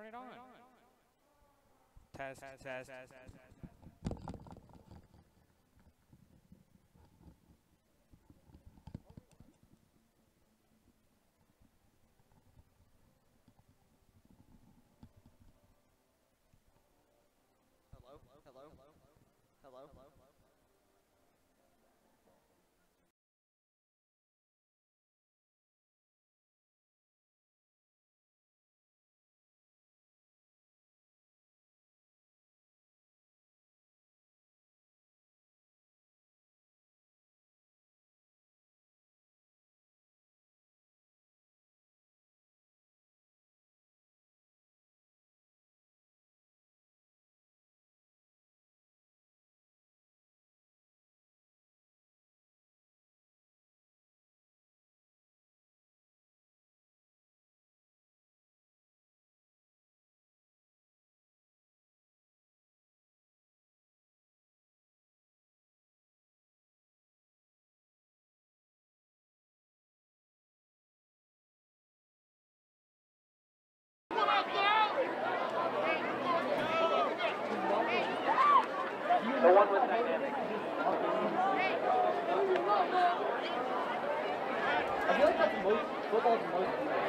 Test. Hello. The one with dynamic. I feel like that's most football's most.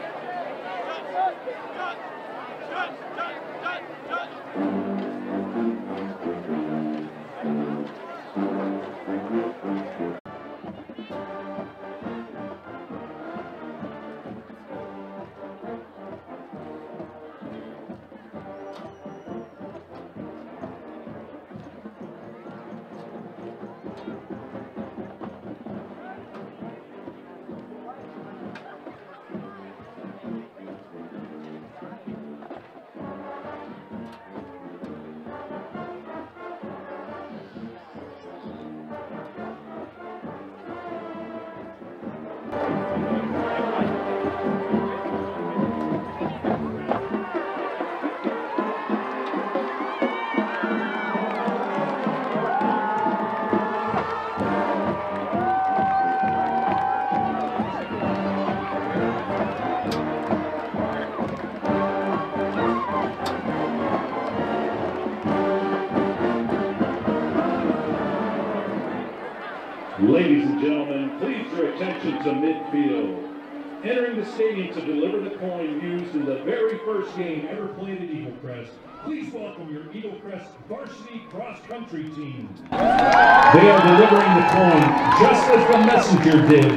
Ladies and gentlemen, please your attention to midfield. Entering the stadium to deliver the coin used in the very first game ever played at Eagle Crest, please welcome your Eagle Crest varsity cross-country team. They are delivering the coin just as the messenger did.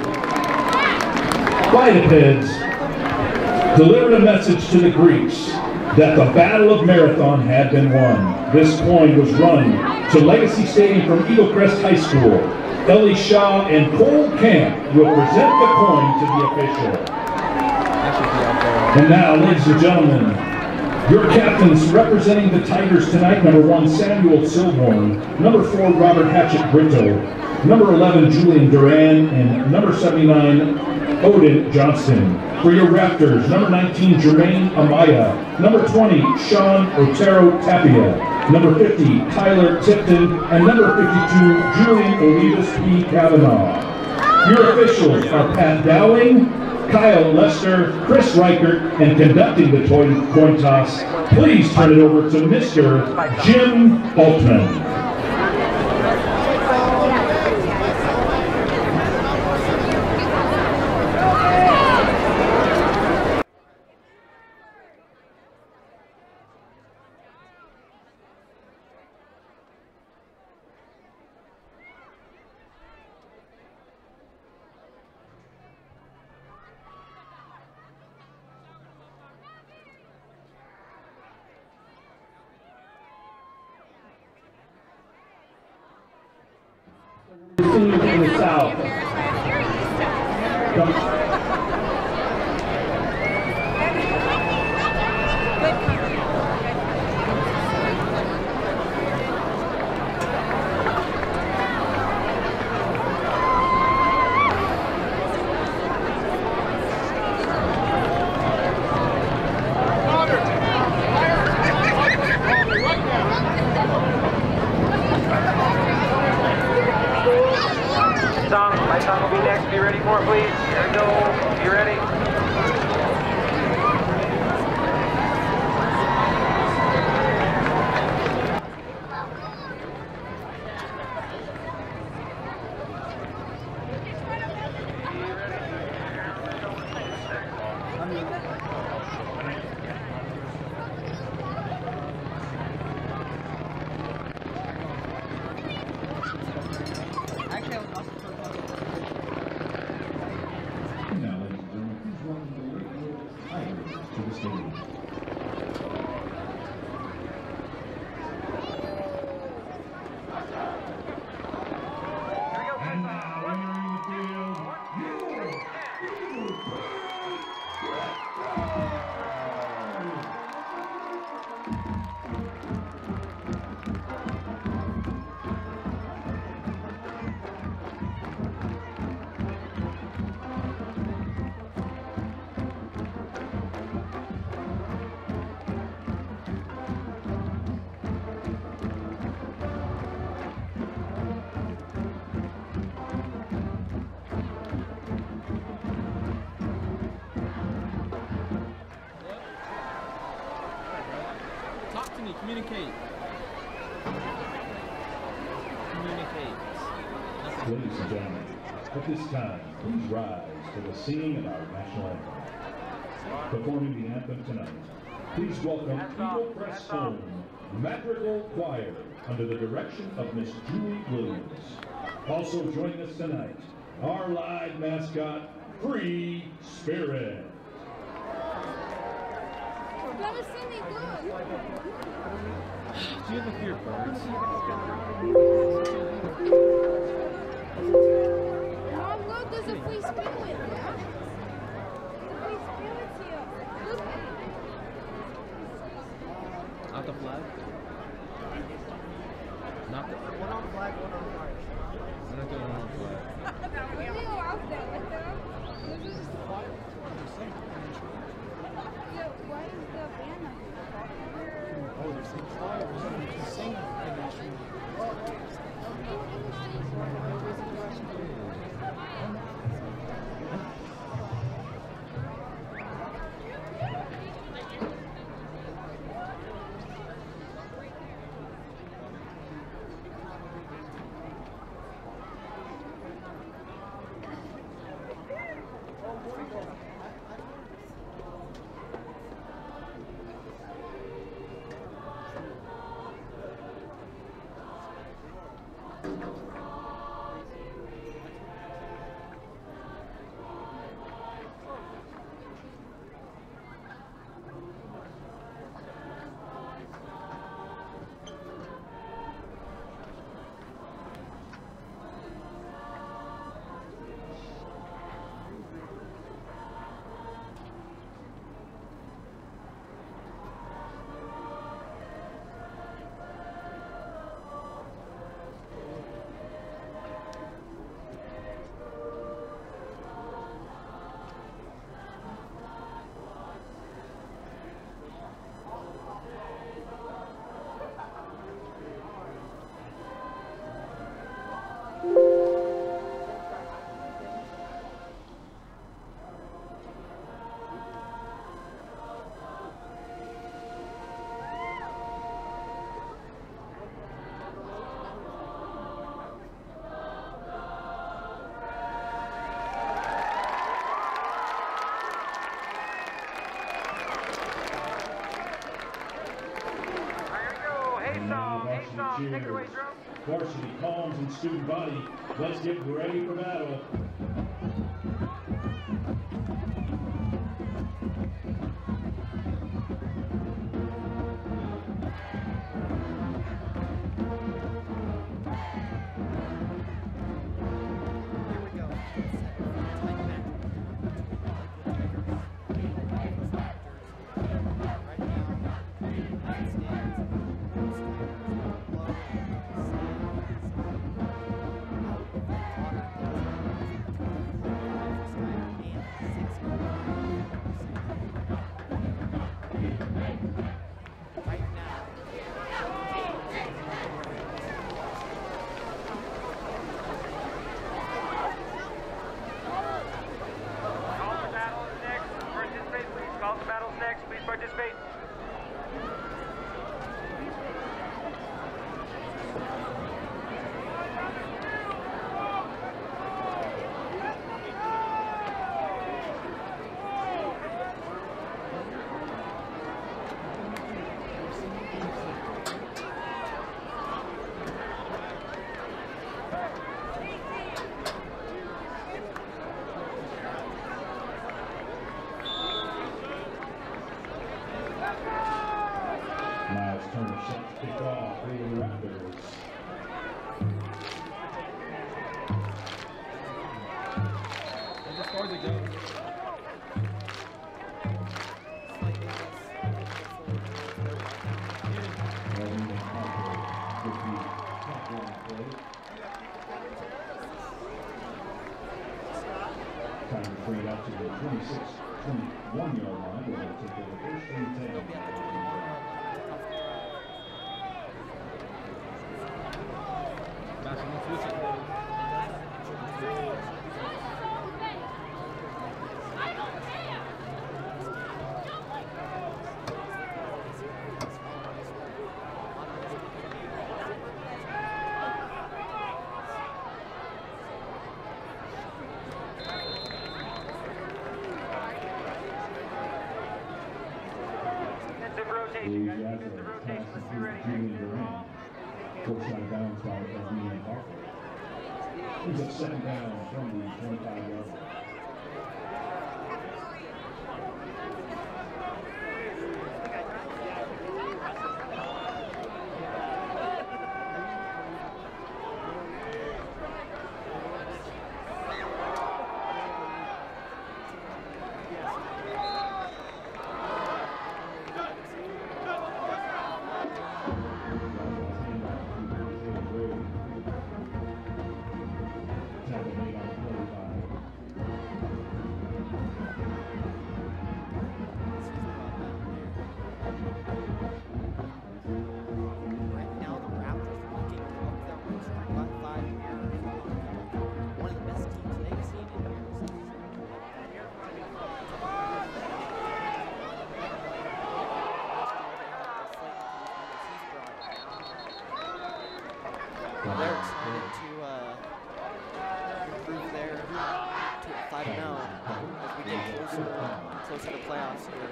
Bipeds delivered a message to the Greeks that the Battle of Marathon had been won. This coin was run to Legacy Stadium from Eagle Crest High School. Ellie Shaw and Cole Camp will present the coin to the official. And now, ladies and gentlemen, your captains representing the Tigers tonight, number 1, Samuel Silborn, number 4, Robert Hatchett Brito, number 11, Julian Duran, and number 79, Odin Johnston. For your Raptors, number 19, Jermaine Amaya, number 20, Sean Otero Tapia, number 50, Tyler Tipton, and number 52, Julian Olivas P. Kavanaugh. Your officials are Pat Dowling, Kyle Lester, Chris Reichert, and conducting the coin toss, please turn it over to Mr. Jim Altman. Team in the south. My song will be next. Be ready for it, please. Here we go. Now, ladies and gentlemen, please welcome the Lakewood Tigers to the stage. And now, entering the field, your Eagle Talk to me, communicate. Communicate. Ladies and gentlemen, at this time, please rise to the singing of our national anthem. Performing the anthem tonight, please welcome Eagle Crest Home Madrigal Choir under the direction of Miss Julie Williams. Also joining us tonight, our live mascot, Free Spirit. Let us sing it good. Do you have a fear of birds? Mom, look, there's a free spirit. Yeah? The free spirit's here. Look. Not the flag? Not the One on flag, one on flag. I'm not doing one on the flag. Really go out there with them. This is yeah, why is the banner? Oh, there's some flyers. There's sing cheers. Varsity columns and student body, let's get ready for battle. Call for battles next. Please participate. Turner set to kick off for the Raptors. And as far as it goes. Time to bring it out to the 21-yard line. We're going to take over first and 10. Bash, don't switch it. The Jaguars pass to Julian Durant. Forced out of bounds by Ian Barkley. He's up second down from the 25-yard line. Tackle made on the play by Right now, the Raptors are looking to up their win streak by 5 years. One of the best teams they've seen in years. They're excited to improve their to 5-0 as we get closer to the playoffs here.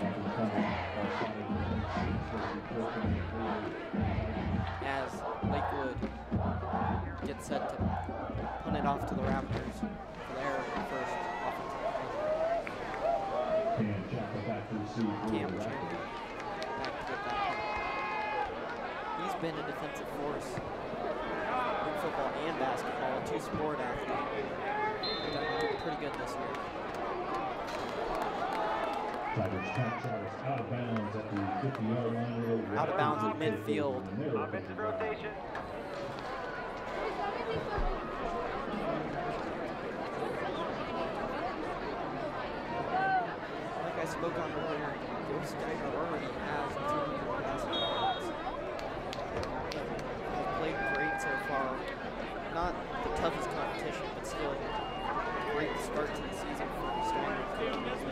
As Lakewood gets set to punt it off to the Raptors for their first offensive Cam Chappell back to receive. Cam Chappell back to get that punt. He's been a defensive force in football and basketball, a two-sport athlete. Done pretty good this year. Tigers catch is out of bounds at the 50-yard line. Out of bounds at midfield. Offensive rotation. Like I spoke on earlier, Ghost Tiger already has 200 passing yards. He's played great so far. Not the toughest competition, but still a great start to the season for the Standard Coaches.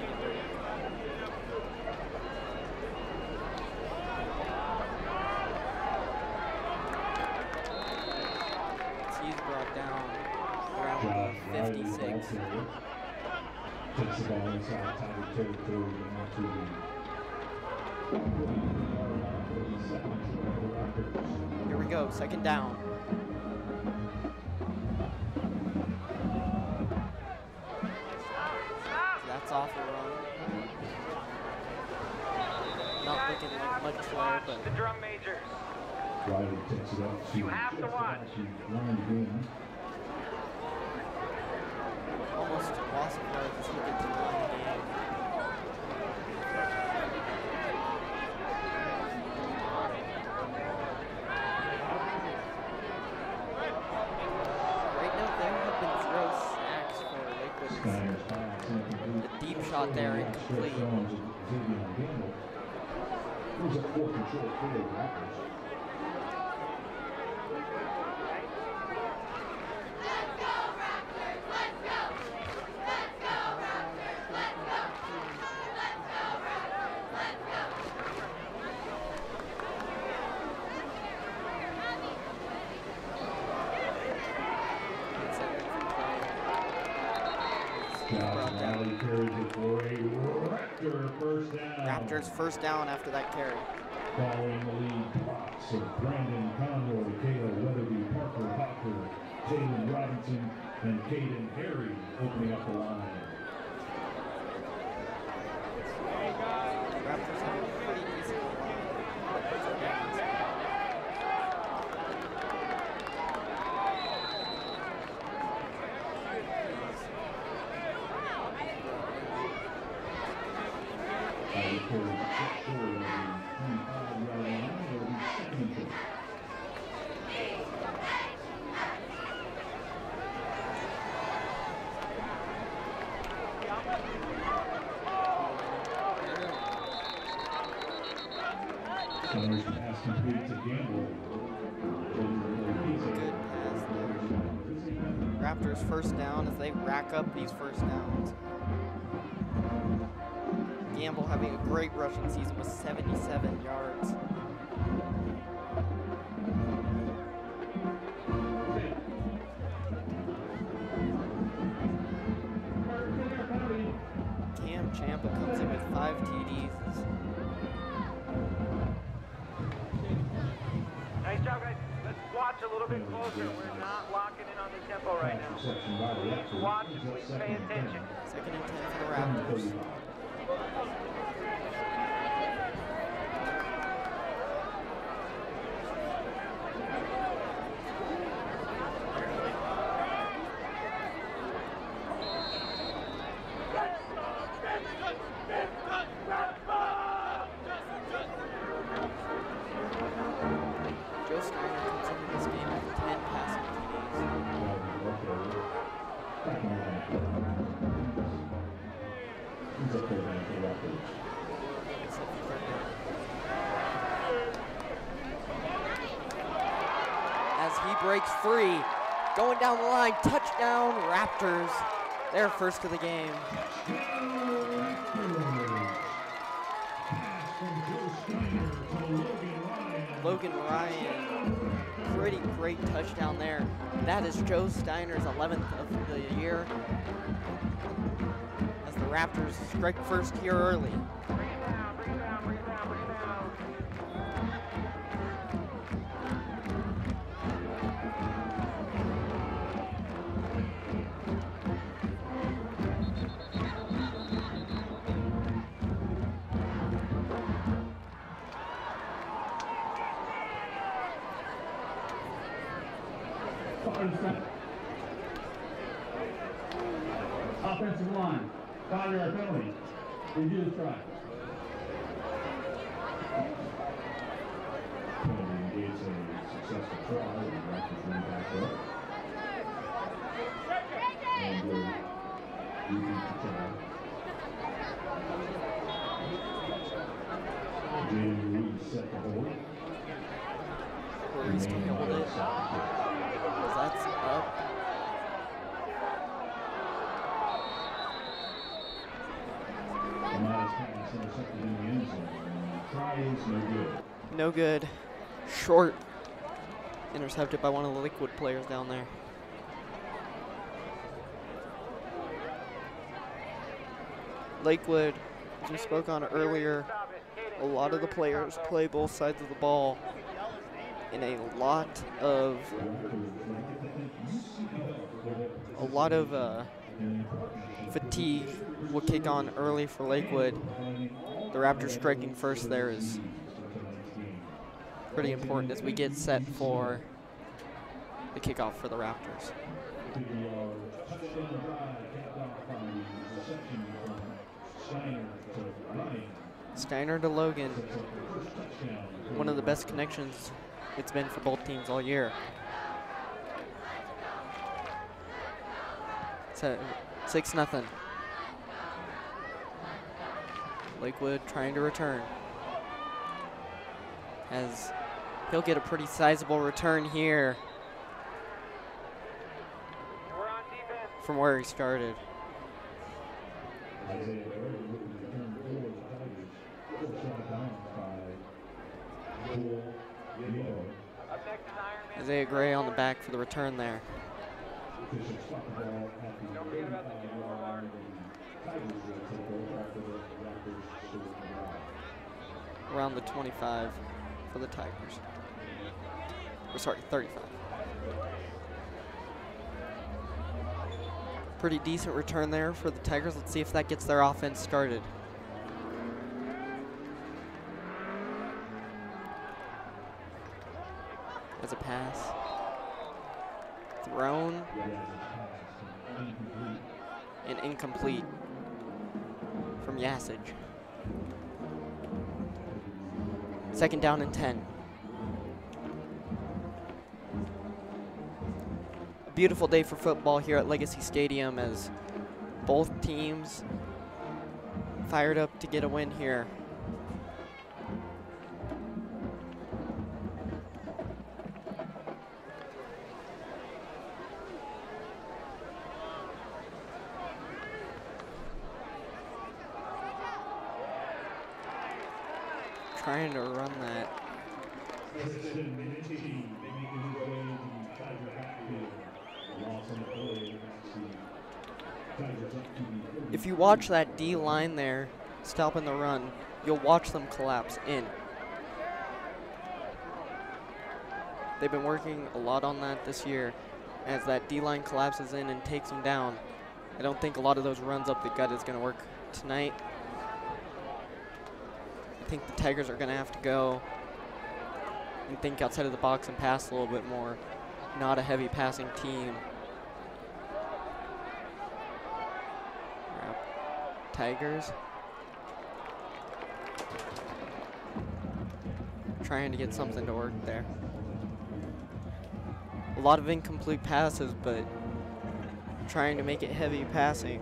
He's brought down around 56. Takes the ball inside Tiger territory and onto the 40-yard line for the second of the Raptors. Here we go, second down. That's off the run. Not looking like much there, but The drum majors. Riley takes it up to You have to just watch. about the line again. almost a loss of yards as he gets to the line of the game. Right now, there have been 0 sacks for Lakewood. Skyers pass incomplete. The deep shot there, incomplete. It was a 4th and short for the Raptors. Riley carries it for a Raptor first down. Raptors first down after that carry. Following the lead blocks of Brandon Conroy, Kayla Weatherby, Parker Hopper, Jalen Robinson, and Caden Harry opening up the line. Raptors have a pretty decent line. Center's pass complete to Gamble. Good pass there. Raptors first down as they rack up these first downs. Gamble having a great rushing season with 77 yards. Cam Champa comes in with 5 TDs. Nice job, guys. Let's watch a little bit closer. We're not locking in on the tempo right now. Please watch and please pay attention. 2nd and 10 for the Raptors. Joe Steiner comes into this game with 10 passing TDs. As he breaks free, going down the line, touchdown Raptors. They're first of the game. Logan Ryan, pretty great touchdown there. That is Joe Steiner's 11th of the year. As the Raptors strike first here early. Rebound. Offensive line, 5-yard penalty. Review the try. Penalty negates a successful try. The Raptors run back up. And review the try. Jaden Reed set the hold. Ruiz can hold it. That's up. Pass intercepted in the end zone. Try is no good. No good. Short. Intercepted by one of the Lakewood players down there. Lakewood, as we spoke on earlier, a lot of the players play both sides of the ball, and a lot of fatigue will kick on early for Lakewood. The Raptors striking first there is pretty important as we get set for the kickoff for the Raptors. Steiner to Logan, one of the best connections it's been for both teams all year. So 6-0. Lakewood trying to return. As he'll get a pretty sizable return here from where he started. Isaiah Gray on the back for the return there. Around the 25 for the Tigers. Or sorry, 35. Pretty decent return there for the Tigers. Let's see if that gets their offense started. As a pass. Thrown. And incomplete from Yasage. Second down and 10. A beautiful day for football here at Legacy Stadium as both teams fired up to get a win here. Trying to run that. If you watch that D line there, stopping the run, you'll watch them collapse in. They've been working a lot on that this year. As that D line collapses in and takes them down, I don't think a lot of those runs up the gut is going to work tonight. I think the Tigers are going to have to go and think outside of the box and pass a little bit more. Not a heavy passing team. Tigers trying to get something to work there. A lot of incomplete passes, but trying to make it heavy passing.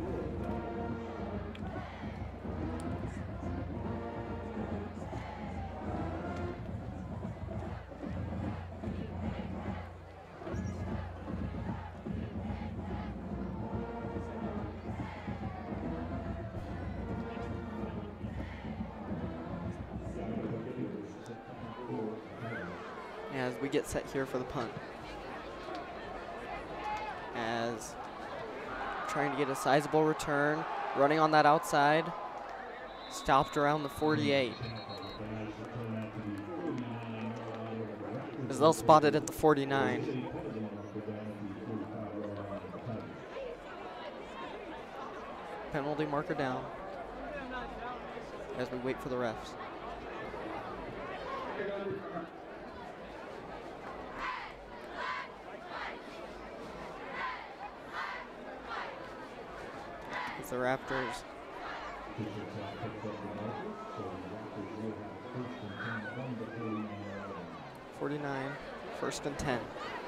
As we get set here for the punt. As trying to get a sizable return, running on that outside, stopped around the 48. As they'll spot it at the 49. Penalty marker down as we wait for the refs. It's the Raptors. 49, 1st and 10.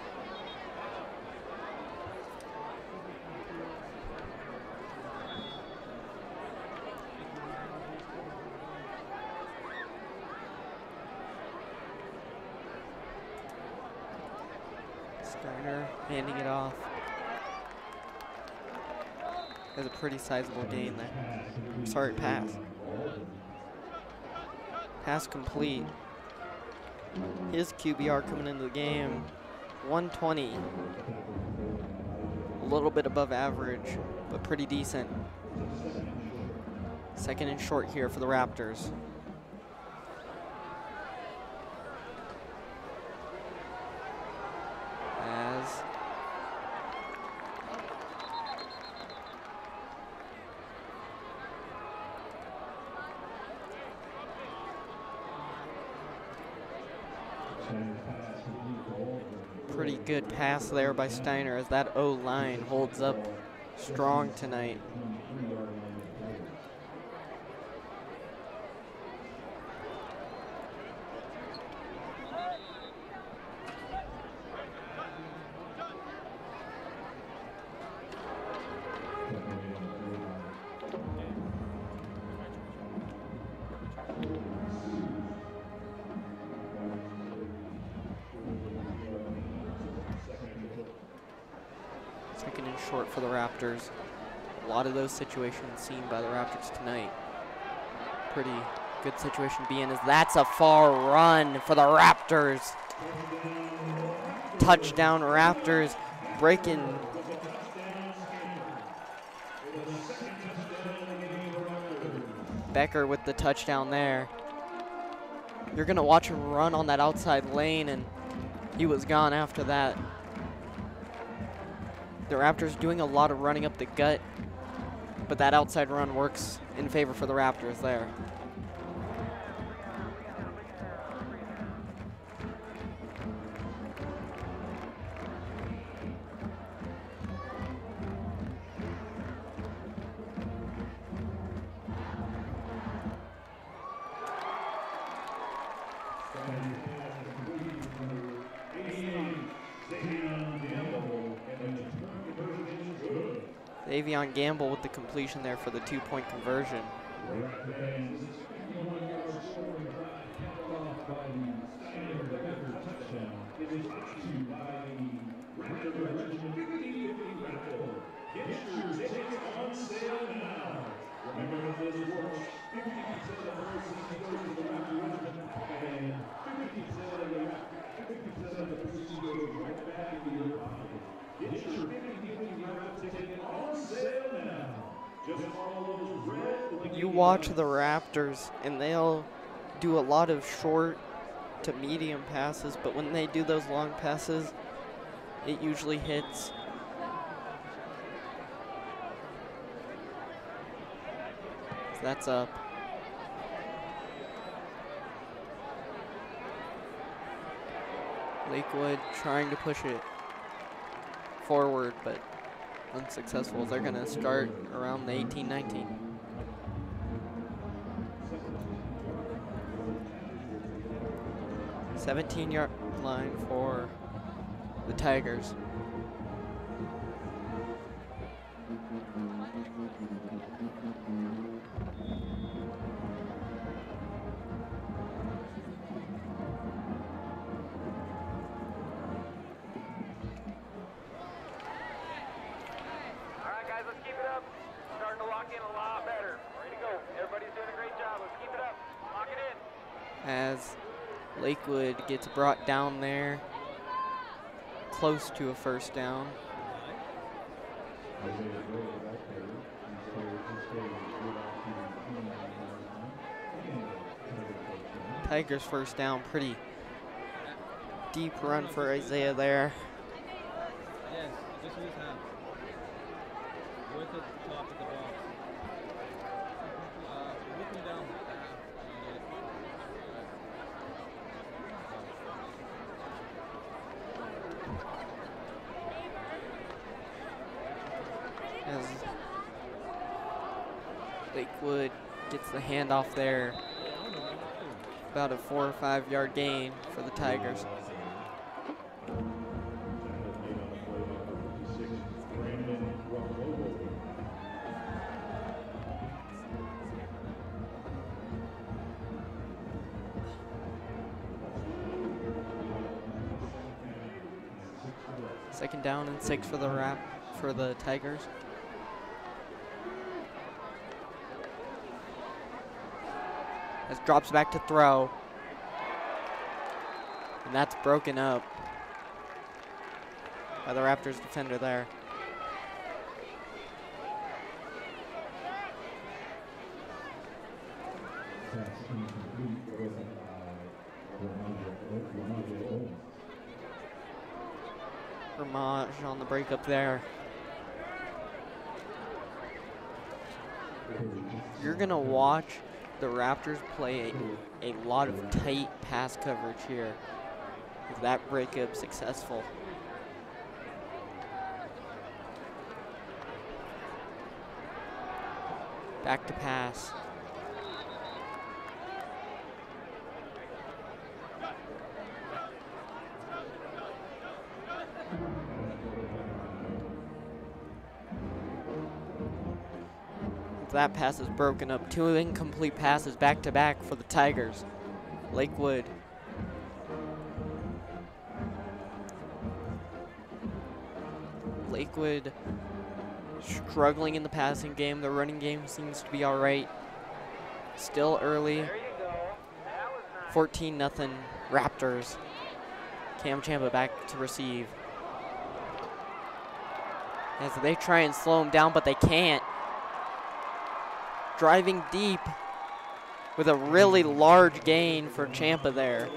Steiner handing it off. Has a pretty sizable gain there. Sorry, pass. Pass complete. His QBR coming into the game, 120. A little bit above average, but pretty decent. Second and short here for the Raptors. Pretty good pass there by Steiner as that O-line holds up strong tonight. Second and short for the Raptors. A lot of those situations seen by the Raptors tonight. Pretty good situation to be in as that's a far run for the Raptors. Touchdown Raptors breaking. Becker with the touchdown there. You're gonna watch him run on that outside lane and he was gone after that. The Raptors doing a lot of running up the gut, but that outside run works in favor for the Raptors there. Tavion Gamble with the completion there for the 2-point conversion. You watch the Raptors and they'll do a lot of short to medium passes, but when they do those long passes, it usually hits. So that's up. Lakewood trying to push it forward, but unsuccessful. They're going to start around the 18-19. Seventeen-yard line for the Tigers. As Lakewood gets brought down there, close to a first down. Tigers first down, pretty deep run for Isaiah there. Yes, just use hand. Go to the top of the box. Look me down. As Lakewood gets the handoff there. About a 4 or 5 yard gain for the Tigers. Second down and 6 for the Tigers. As drops back to throw. And that's broken up by the Raptors defender there. Ramage on the breakup there. You're gonna watch the Raptors play a lot of tight pass coverage here. Is that breakup successful? Back to pass. That pass is broken up. 2 incomplete passes back to back for the Tigers. Lakewood. Lakewood struggling in the passing game. The running game seems to be all right. Still early. 14-0 Raptors. Cam Champa back to receive. As they try and slow him down, but they can't. Driving deep with a really large gain for Champa there.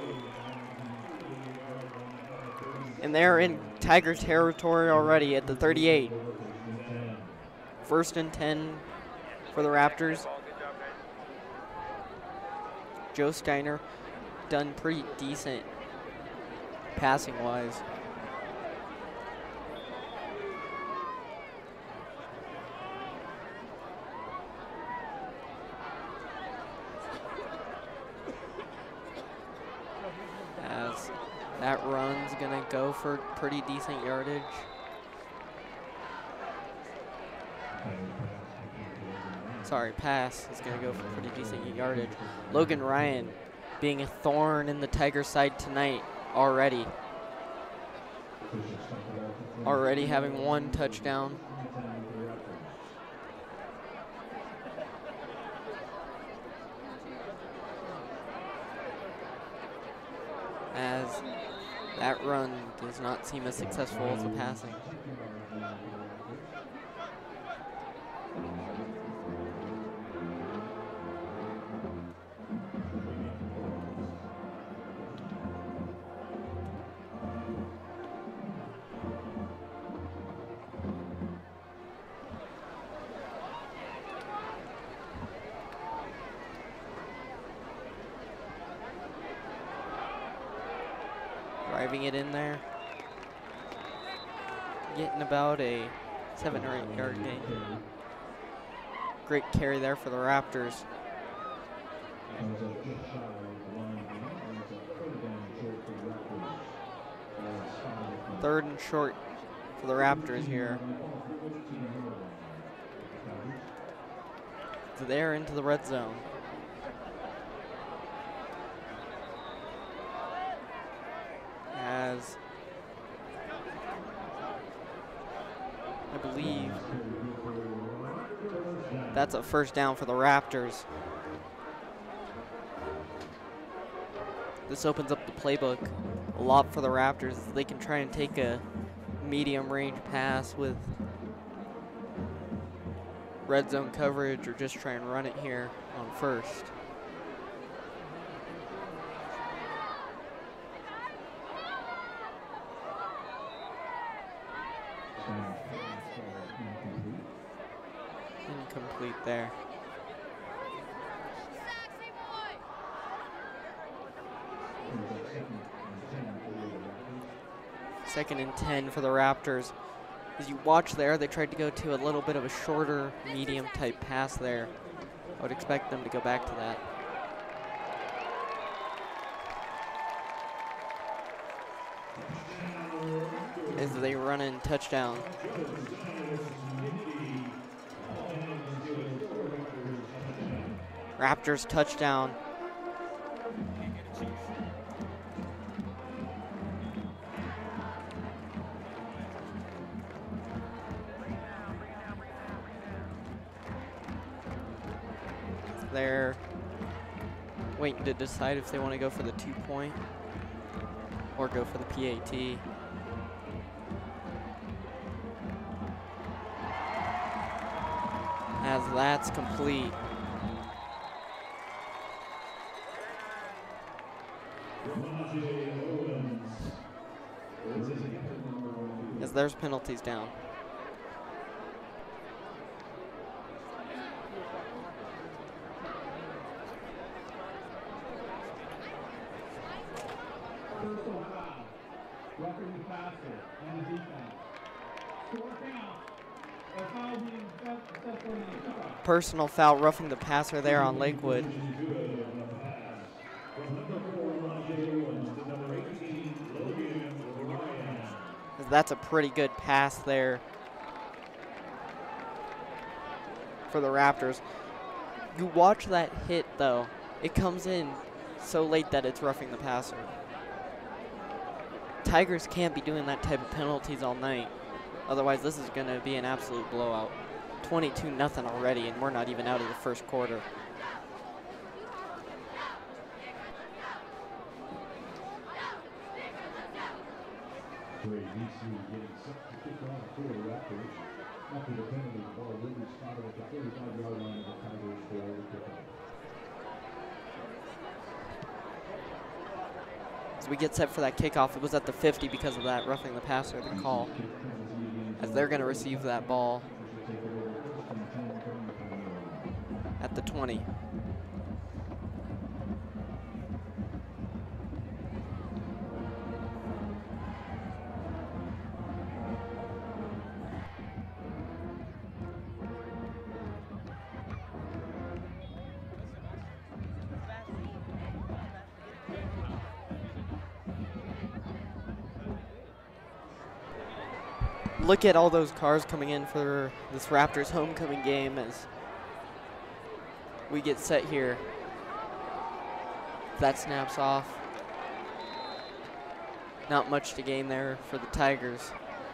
And they're in Tiger territory already at the 38. 1st and 10 for the Raptors. Joe Steiner done pretty decent passing wise. That run's gonna go for pretty decent yardage. pass is going to go for pretty decent yardage. Logan Ryan being a thorn in the Tigers' side tonight already. Already having 1 touchdown. As that run does not seem as successful as the passing. Driving it in there. Getting about a 7 or 8 yard gain. Great carry there for the Raptors. 3rd and short for the Raptors here. So they're into the red zone. As I believe that's a first down for the Raptors. This opens up the playbook a lot for the Raptors. They can try and take a medium range pass with red zone coverage or just try and run it here on first. Incomplete there. Second and 10 for the Raptors. As you watch there, they tried to go to a little bit of a shorter, medium type pass there. I would expect them to go back to that. As they run in touchdown. Raptors touchdown. They're waiting to decide if they want to go for the 2-point or go for the PAT. As that's complete. As there's penalties down. Personal foul roughing the passer there on Lakewood. That's a pretty good pass there for the Raptors. You watch that hit though. It comes in so late that it's roughing the passer. Tigers can't be doing that type of penalties all night. Otherwise, this is going to be an absolute blowout. 22-0 already, and we're not even out of the first quarter. As we get set for that kickoff, it was at the 50 because of that roughing the passer, the call. As they're going to receive that ball at the 20. Look at all those cars coming in for this Raptors homecoming game as we get set here. That snaps off. Not much to gain there for the Tigers.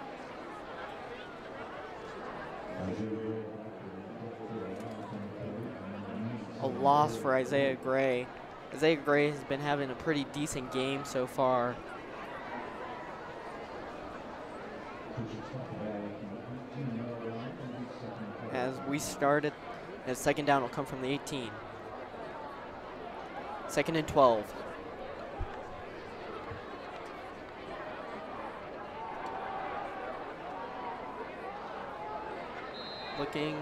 A loss for Isaiah Gray. Isaiah Gray has been having a pretty decent game so far. As we started, and second down will come from the 18. 2nd and 12. Looking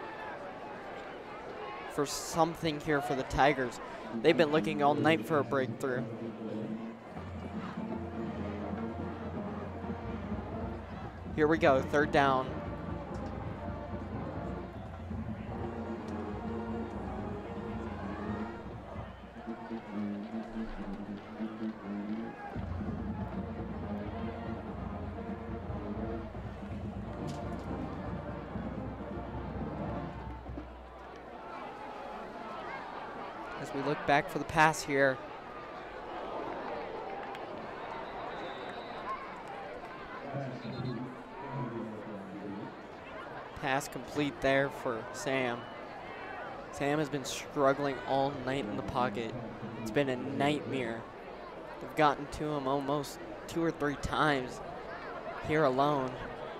for something here for the Tigers. They've been looking all night for a breakthrough. Here we go, 3rd down. As we look back for the pass here. Pass complete there for Sam. Sam has been struggling all night in the pocket. It's been a nightmare. They've gotten to him almost 2 or 3 times here alone.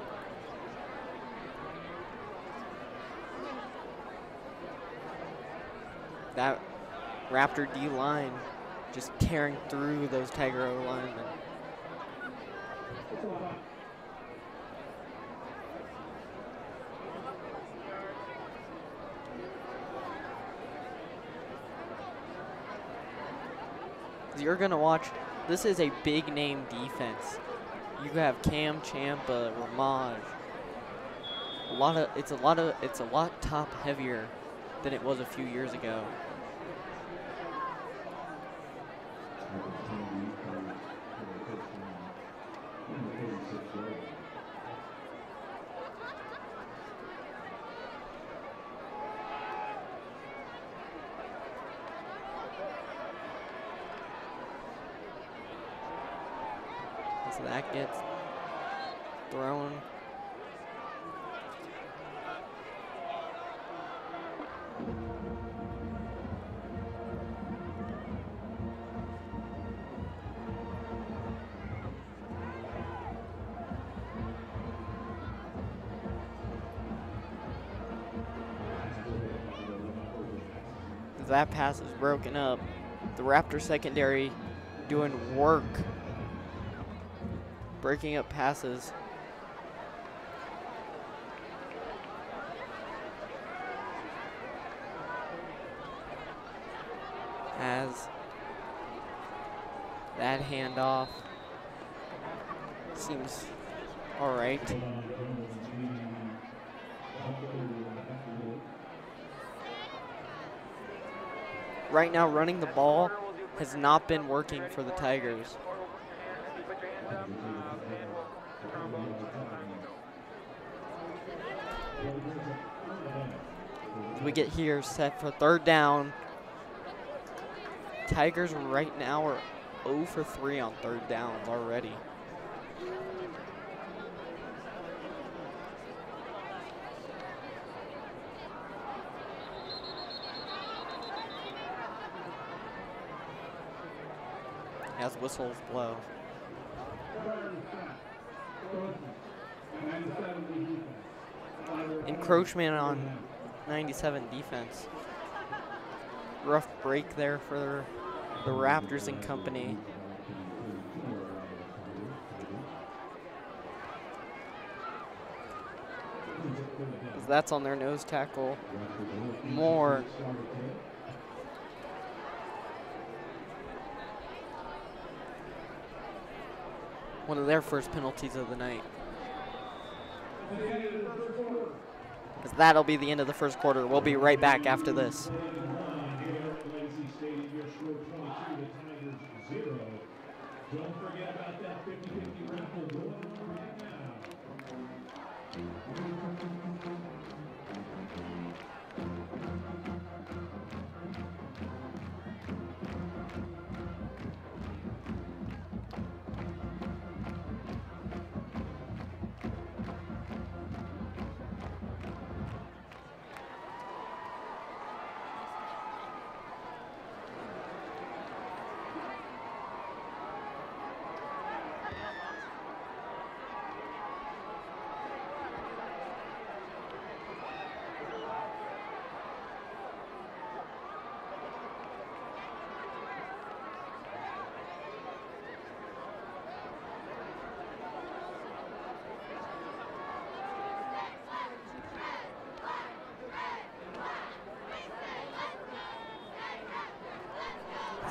That Raptor D-line just tearing through those Tiger O linemen. You're gonna watch, this is a big name defense. You have Cam, Champa, Ramaj. It's a lot top heavier than it was a few years ago. So that gets thrown. That pass is broken up. The Raptor secondary doing work, breaking up passes. As that handoff seems all right. Right now, running the ball has not been working for the Tigers. We get here set for 3rd down. Tigers right now are 0 for 3 on 3rd downs already. As whistles blow. Encroachment on 97 defense. Rough break there for the Raptors and company. As that's on their nose tackle. More. One of their first penalties of the night. As that'll be the end of the first quarter. We'll be right back after this. Don't forget about that 50-50 raffle going on right now.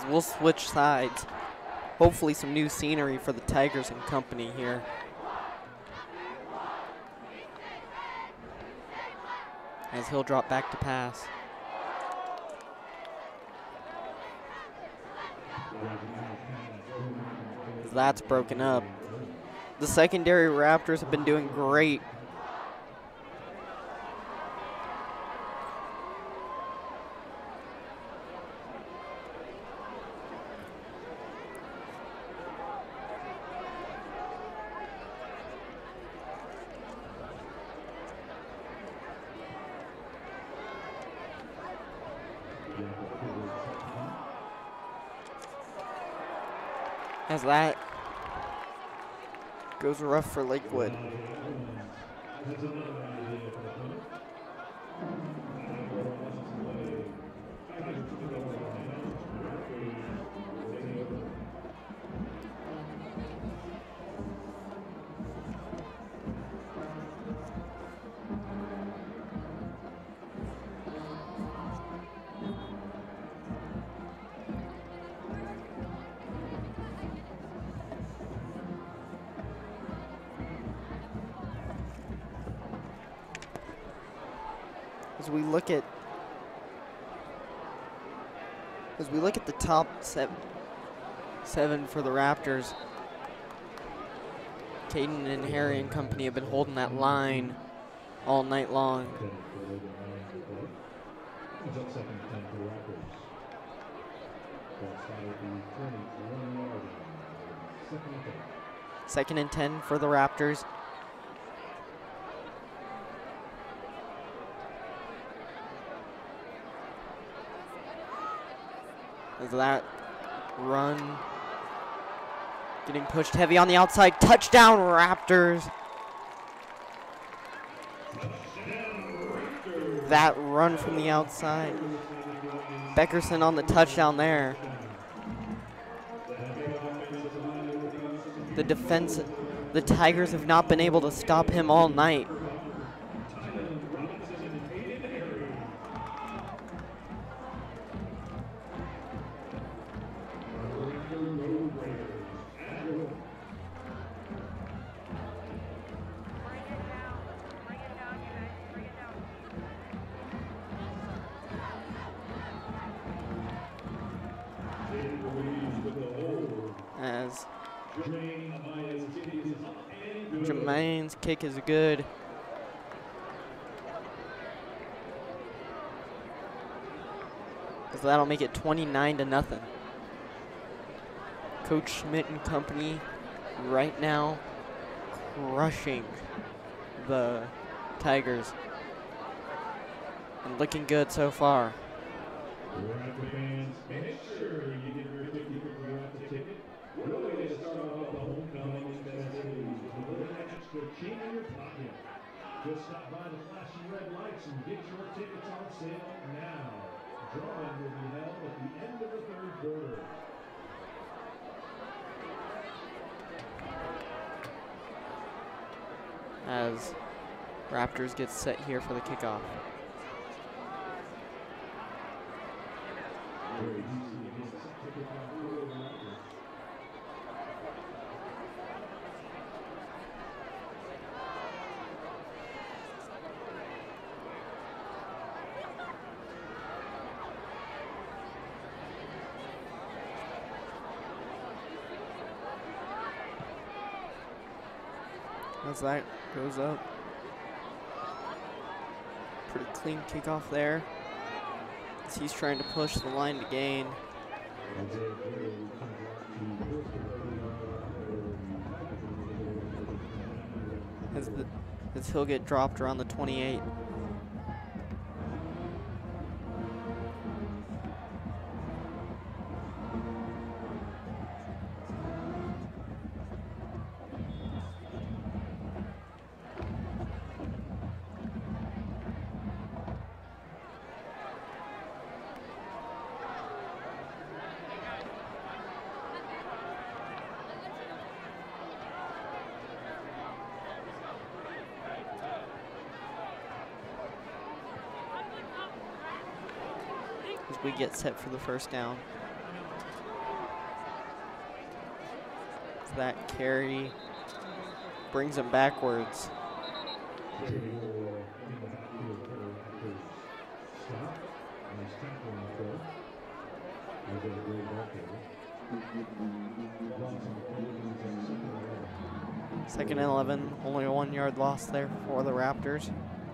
we'll switch sides. Hopefully some new scenery for the Tigers and company here. As he'll drop back to pass. That's broken up. The secondary Raptors have been doing great. As that goes rough for Lakewood. As we look at the top seven for the Raptors, Caden and Harry and company have been holding that line all night long. Second and 10 for the Raptors. As that run getting pushed heavy on the outside. Touchdown Raptors. That run from the outside. Beckerson on the touchdown there. The defense, the Tigers have not been able to stop him all night. As Jermaine's kick is good. So that'll make it 29-0. Coach Schmidt and company right now crushing the Tigers. And looking good so far. Just stop by the flashing red lights and get your tickets on sale now. Drawing will be held at the end of the third quarter. As Raptors get set here for the kickoff. As that goes up. Pretty clean kickoff there. As he's trying to push the line to gain. As he'll get dropped around the 28. As we get set for the first down. That carry brings him backwards. Second and 11, only a 1 yard loss there for the Raptors.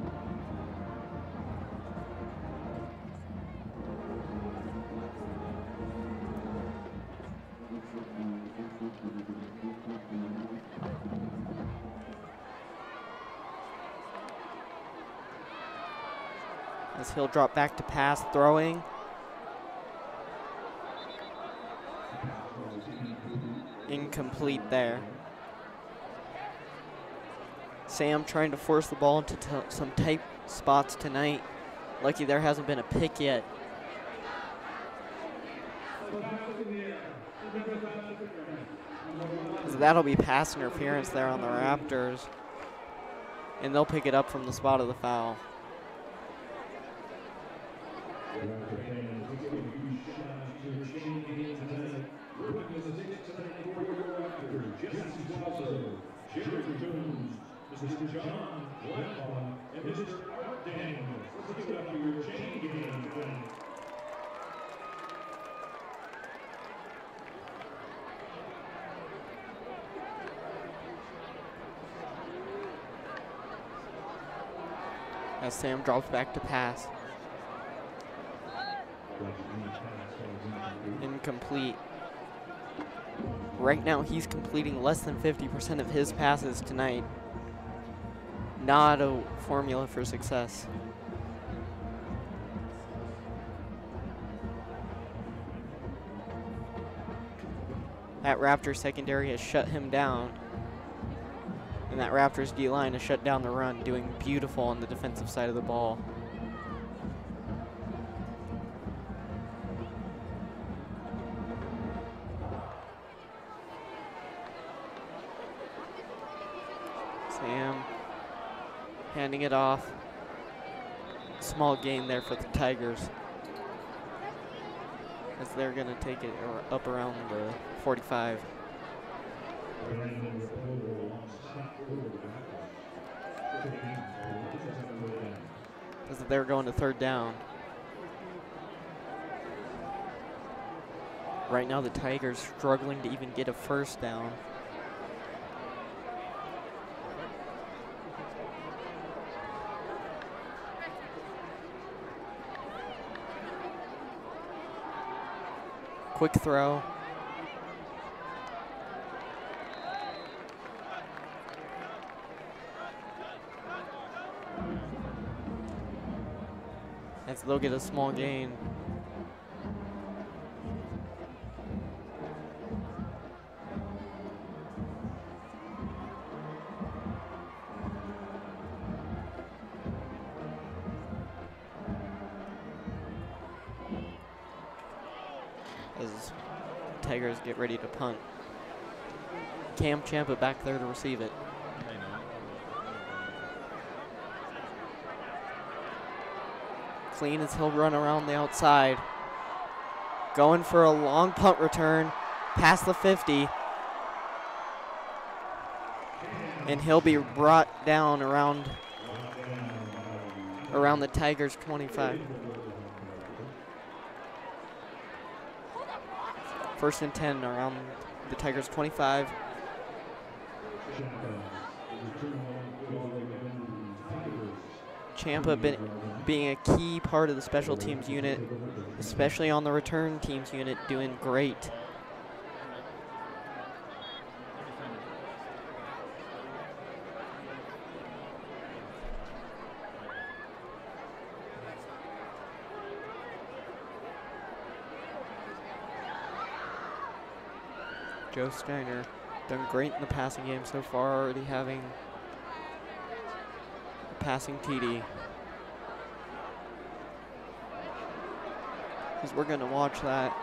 As he'll drop back to pass, throwing. Incomplete there. Sam trying to force the ball into some tight spots tonight. Lucky there hasn't been a pick yet. So that'll be pass interference there on the Raptors. And they'll pick it up from the spot of the foul. Mr. John Blacklock and Mr. Art Daniels. Let's give it up for your chain game. As Sam drops back to pass. Incomplete. Right now he's completing less than 50% of his passes tonight. Not a formula for success. That Raptors secondary has shut him down. And that Raptors D-line has shut down the run, doing beautiful on the defensive side of the ball. Sam handing it off. Small gain there for the Tigers, as they're going to take it up around the 45. As they're going to third down. Right now the Tigers struggling to even get a first down. Quick throw. As they'll get a small gain. As Tigers get ready to punt. Cam Champa back there to receive it. Clean as he'll run around the outside. Going for a long punt return past the 50. And he'll be brought down around the Tigers 25. First and 10 around the Tigers 25. Champa being a key part of the special teams unit, especially on the return teams unit, doing great. Joe Steiner done great in the passing game so far, already having a passing TD. Because we're going to watch that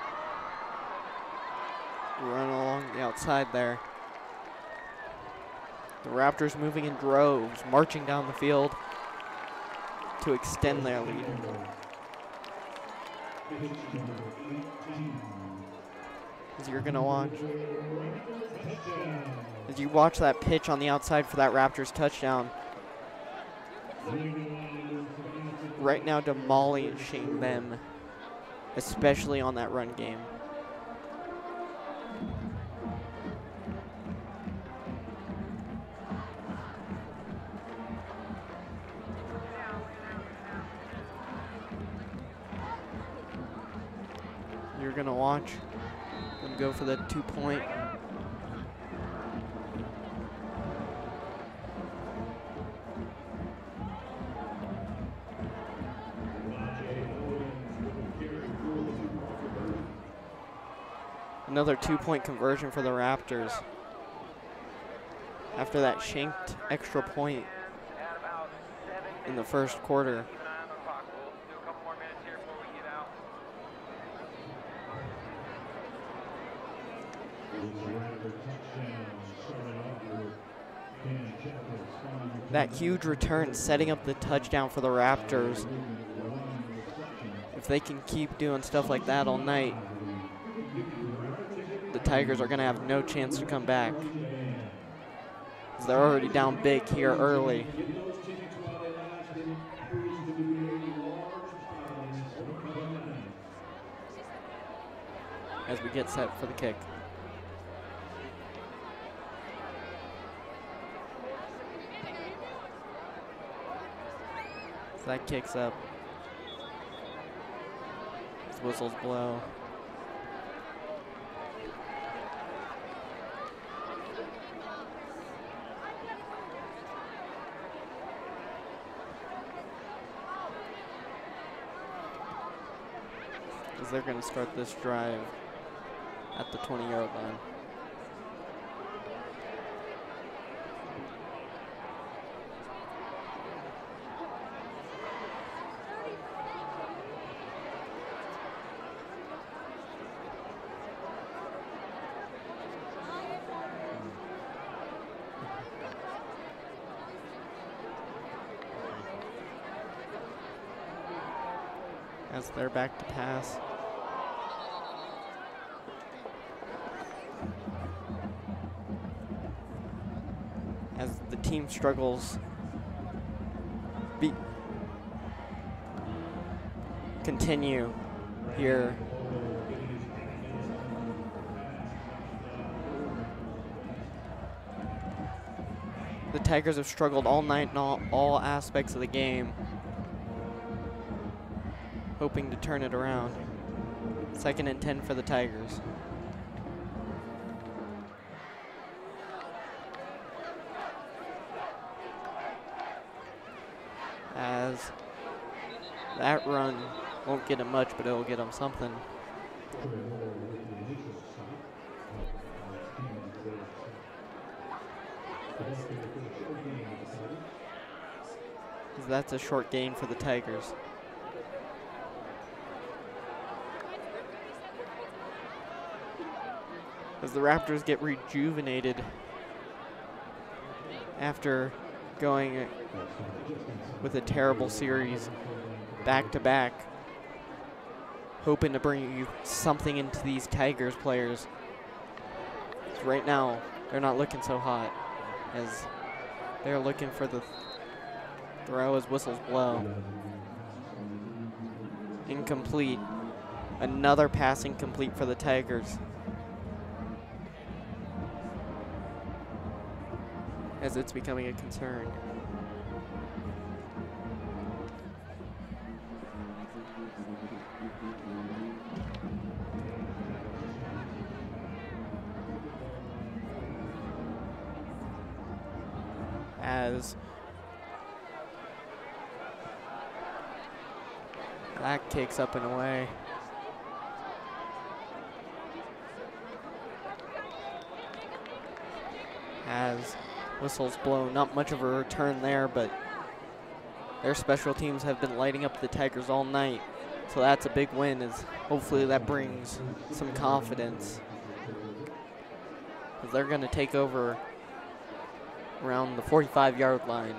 run along the outside there. The Raptors moving in droves, marching down the field to extend their lead. As you're gonna watch. As you watch that pitch on the outside for that Raptors touchdown. Right now demolishing them, especially on that run game. You're gonna watch them go for the 2-point. Another 2-point conversion for the Raptors. After that shanked extra point in the first quarter. That huge return setting up the touchdown for the Raptors. If they can keep doing stuff like that all night, the Tigers are going to have no chance to come back. They're already down big here early. As we get set for the kick. So that kicks up. As whistles blow. As they're going to start this drive at the 20-yard line. As they're back to pass. As the team struggles, continue here. The Tigers have struggled all night in all aspects of the game, hoping to turn it around. 2nd and 10 for the Tigers. As that run won't get him much, but it'll get him something. That's a short gain for the Tigers. As the Raptors get rejuvenated after going with a terrible series back-to-back, hoping to bring something into these Tigers players. Right now, they're not looking so hot, as they're looking for the throw as whistles blow. Incomplete. Another pass incomplete for the Tigers. As it's becoming a concern. As that kicks up and away. As whistles blow, not much of a return there, but their special teams have been lighting up the Tigers all night. So that's a big win, as hopefully that brings some confidence. As they're going to take over around the 45-yard line.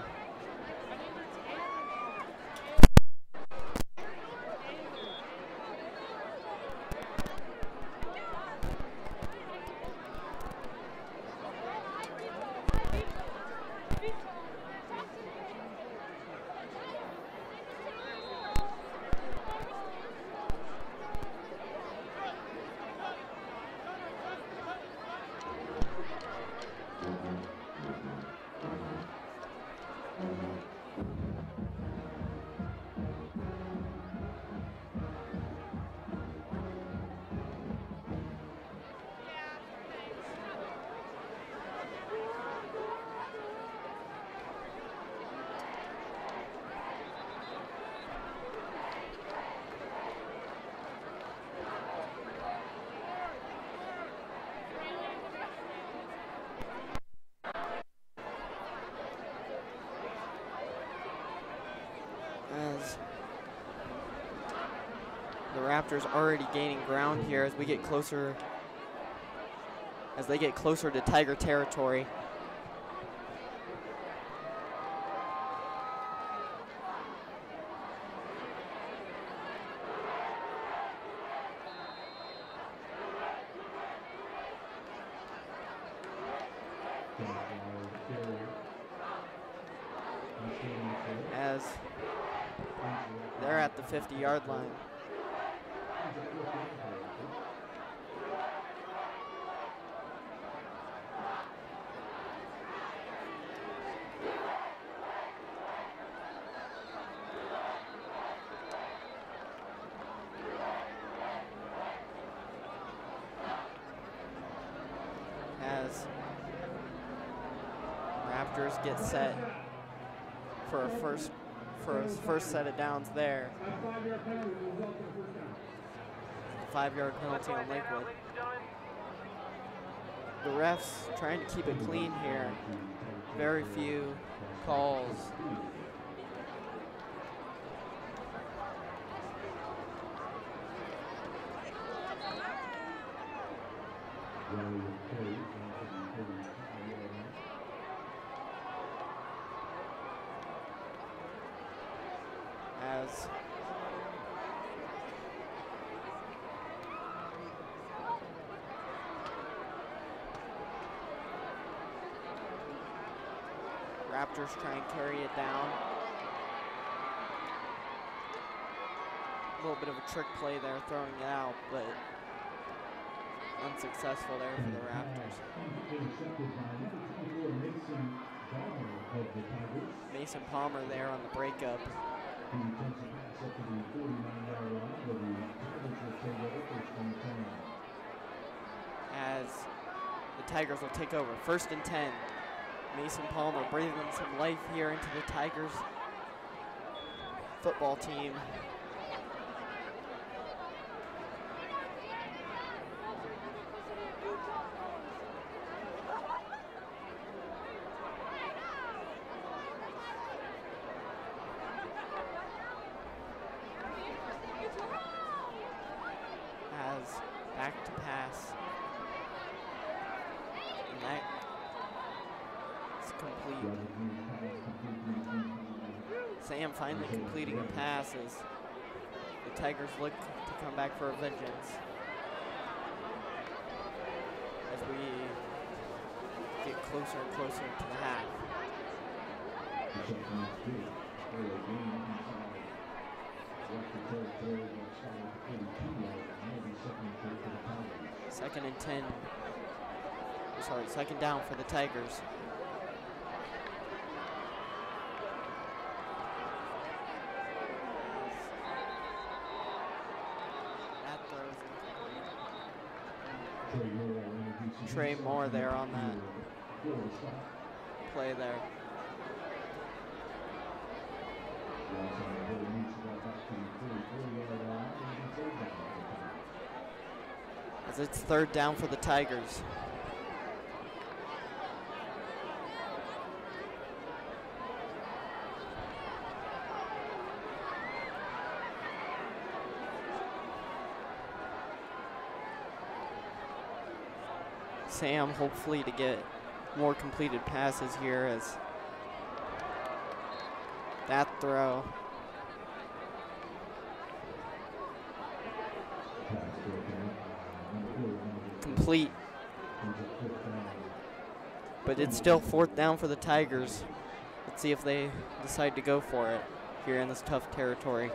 Raptors already gaining ground here as we get closer, as they get closer to Tiger territory. As they're at the 50-yard line. As Raptors get set for a first set of downs there. 5-yard penalty on Lakewood. The refs trying to keep it clean here. Very few calls. As Raptors try and carry it down. A little bit of a trick play there, throwing it out, but unsuccessful there for the Raptors. Mason Palmer there on the breakup. As the Tigers will take over. 1st and 10. Mason Palmer breathing some life here into the Tigers football team. Back to pass. And that is complete. Sam finally completing a pass as the Tigers look to come back for a vengeance. As we get closer and closer to the half. Second and 10. Sorry, 2nd down for the Tigers. That throws Trey Moore there on that play there. As it's 3rd down for the Tigers. Sam hopefully to get more completed passes here as that throw. Complete. But it's still 4th down for the Tigers. Let's see if they decide to go for it here in this tough territory.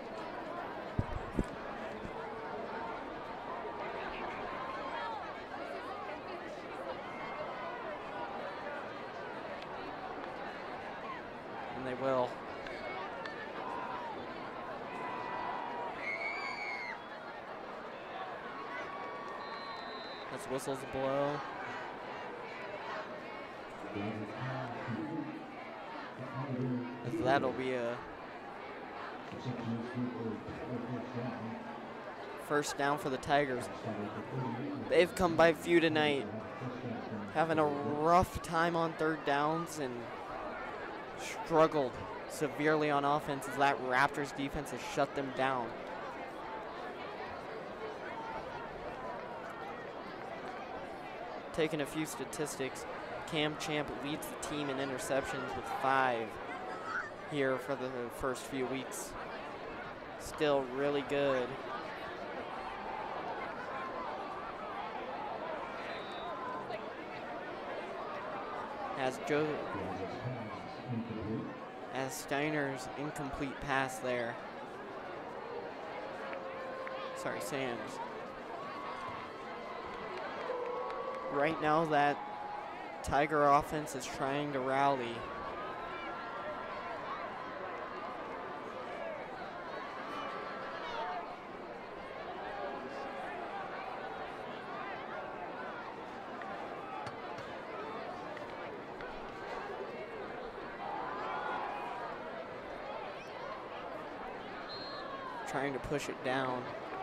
And they will. As whistles blow. As that'll be a 1st down for the Tigers. They've come by few tonight, having a rough time on 3rd downs and struggled severely on offense as that Raptors defense has shut them down. taking a few statistics, Cam Champ leads the team in interceptions with 5 here for the first few weeks. Still really good. As Steiner's incomplete pass there. Sorry, Sam's. Right now that Tiger offense is trying to rally. Trying to push it down.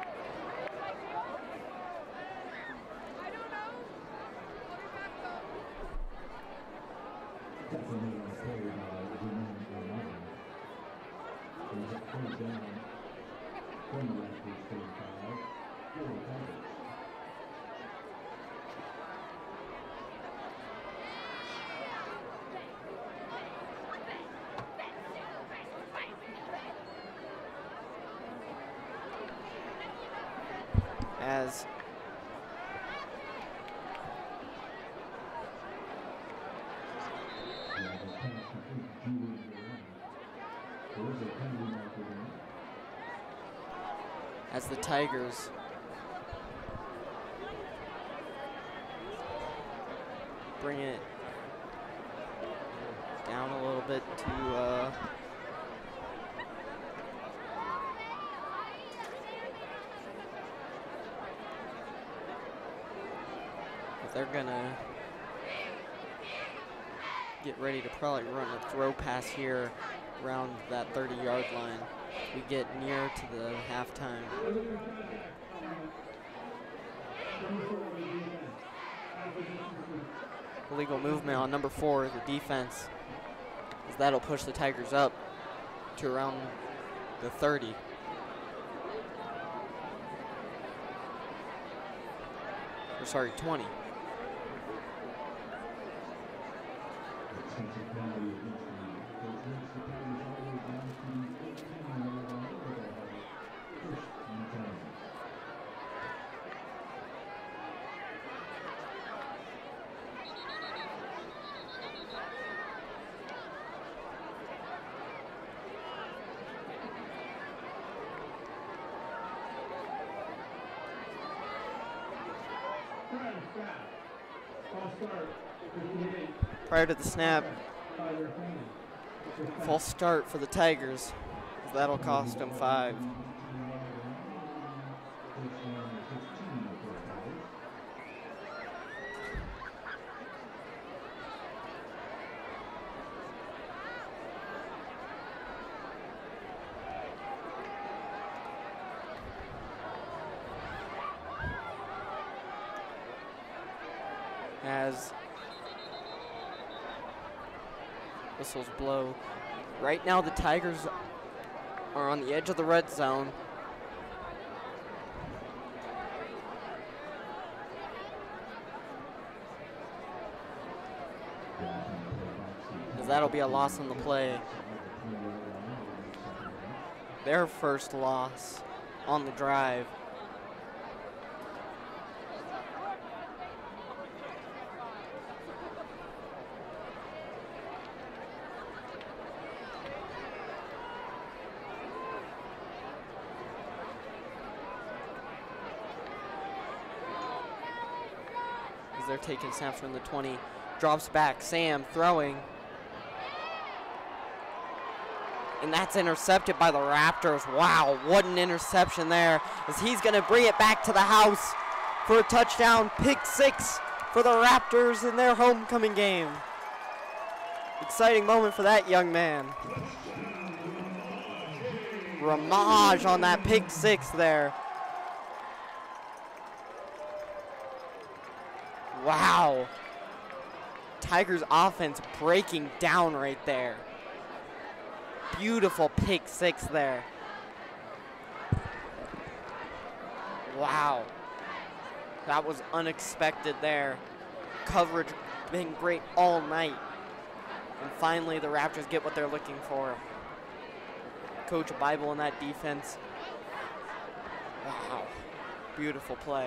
As the Tigers bring it down a little bit to they're gonna get ready to probably run a throw pass here around that 30-yard line. We get near to the halftime. Illegal movement on number 4, the defense, as that'll push the Tigers up to around the 30. Or sorry, 20. Prior to the snap, false start for the Tigers. That'll cost them 5. As whistles blow. Right now the Tigers are on the edge of the red zone. As that'll be a loss on the play. Their first loss on the drive. They're taking snaps from the 20, drops back, Sam throwing. And that's intercepted by the Raptors. Wow, what an interception there, as he's gonna bring it back to the house for a touchdown, pick 6 for the Raptors in their homecoming game. Exciting moment for that young man. Ramage on that pick 6 there. Wow. Tigers offense breaking down right there. Beautiful pick 6 there. Wow. That was unexpected there. coverage been great all night. And finally, the Raptors get what they're looking for. Coach Bible in that defense. Wow, beautiful play.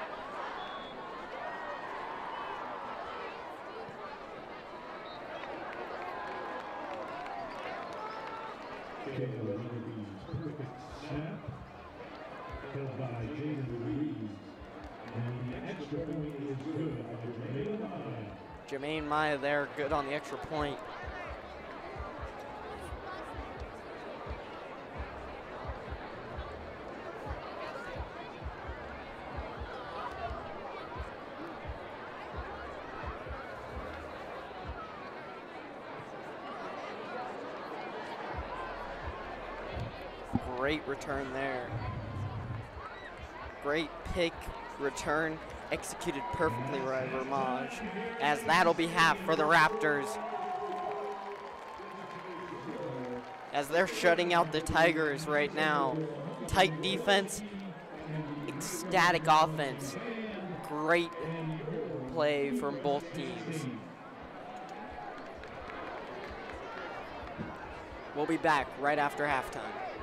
Perfect snap, held by Jaden Reed. And the extra point is good by Jermaine Maya. Jermaine Maya there, good on the extra point. Great return there. Great pick, return, executed perfectly by Ramaj, as that'll be half for the Raptors. As they're shutting out the Tigers right now. Tight defense, ecstatic offense. Great play from both teams. We'll be back right after halftime.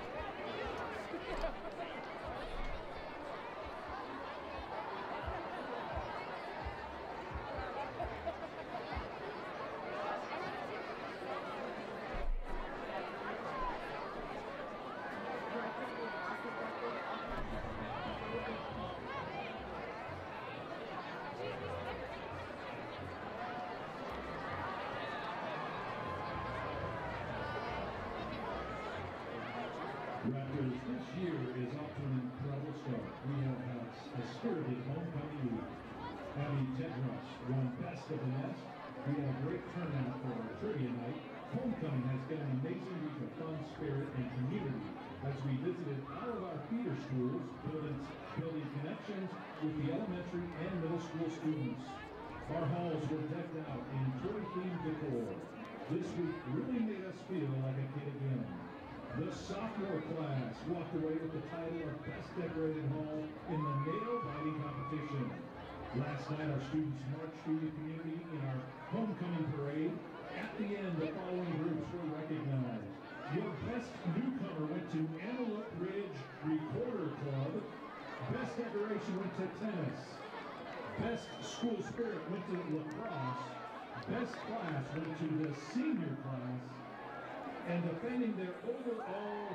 Raptors this year is off to an incredible start. We have had a spirited homecoming week. Abby Tedros won Best of the Nest. We had a great turnout for our trivia night. Homecoming has been an amazing week of fun, spirit, and community as we visited all of our feeder schools, building connections with the elementary and middle school students. Our halls were decked out in toy-themed decor. This week really made us feel like a kid again. The sophomore class walked away with the title of Best Decorated Hall in the nail-biting competition. Last night, our students marched through the community in our homecoming parade. At the end, the following groups were recognized. Your best newcomer went to Antelope Ridge Recorder Club. Best decoration went to tennis. Best school spirit went to lacrosse. Best class went to the senior class. And defending their overall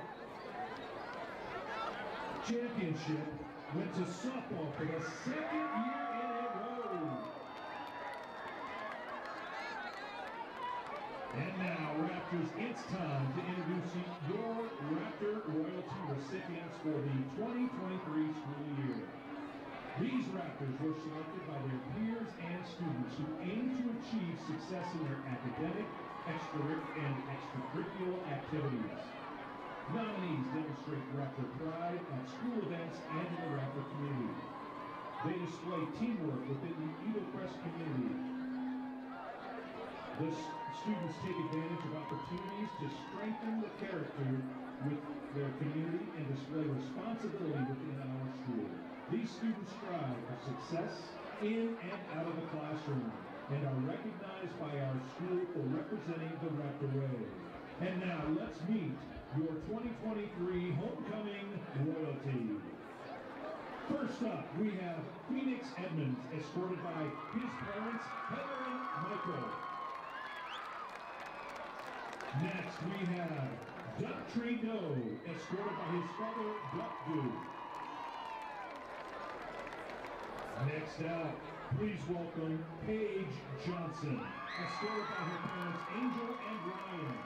championship went to softball for the second year in a row. And now, Raptors, it's time to introduce your Raptor Royalty recipients for the 2023 school year. These Raptors were selected by their peers and students who aim to achieve success in their academic, extracurricular activities. Nominees demonstrate Raptor pride at school events and in the Raptor community. They display teamwork within the Eagle Crest community. The students take advantage of opportunities to strengthen the character with their community and display responsibility within our school. These students strive for success in and out of the classroom and are recognized by our school for representing the Raptor way. And now let's meet your 2023 homecoming royalty. First up, we have Phoenix Edmonds, escorted by his parents, Heather and Michael. Next, we have Duck Tree Doe, escorted by his father, Duck Doo. Next up, please welcome Paige Johnson, escorted by her parents Angel and Ryan.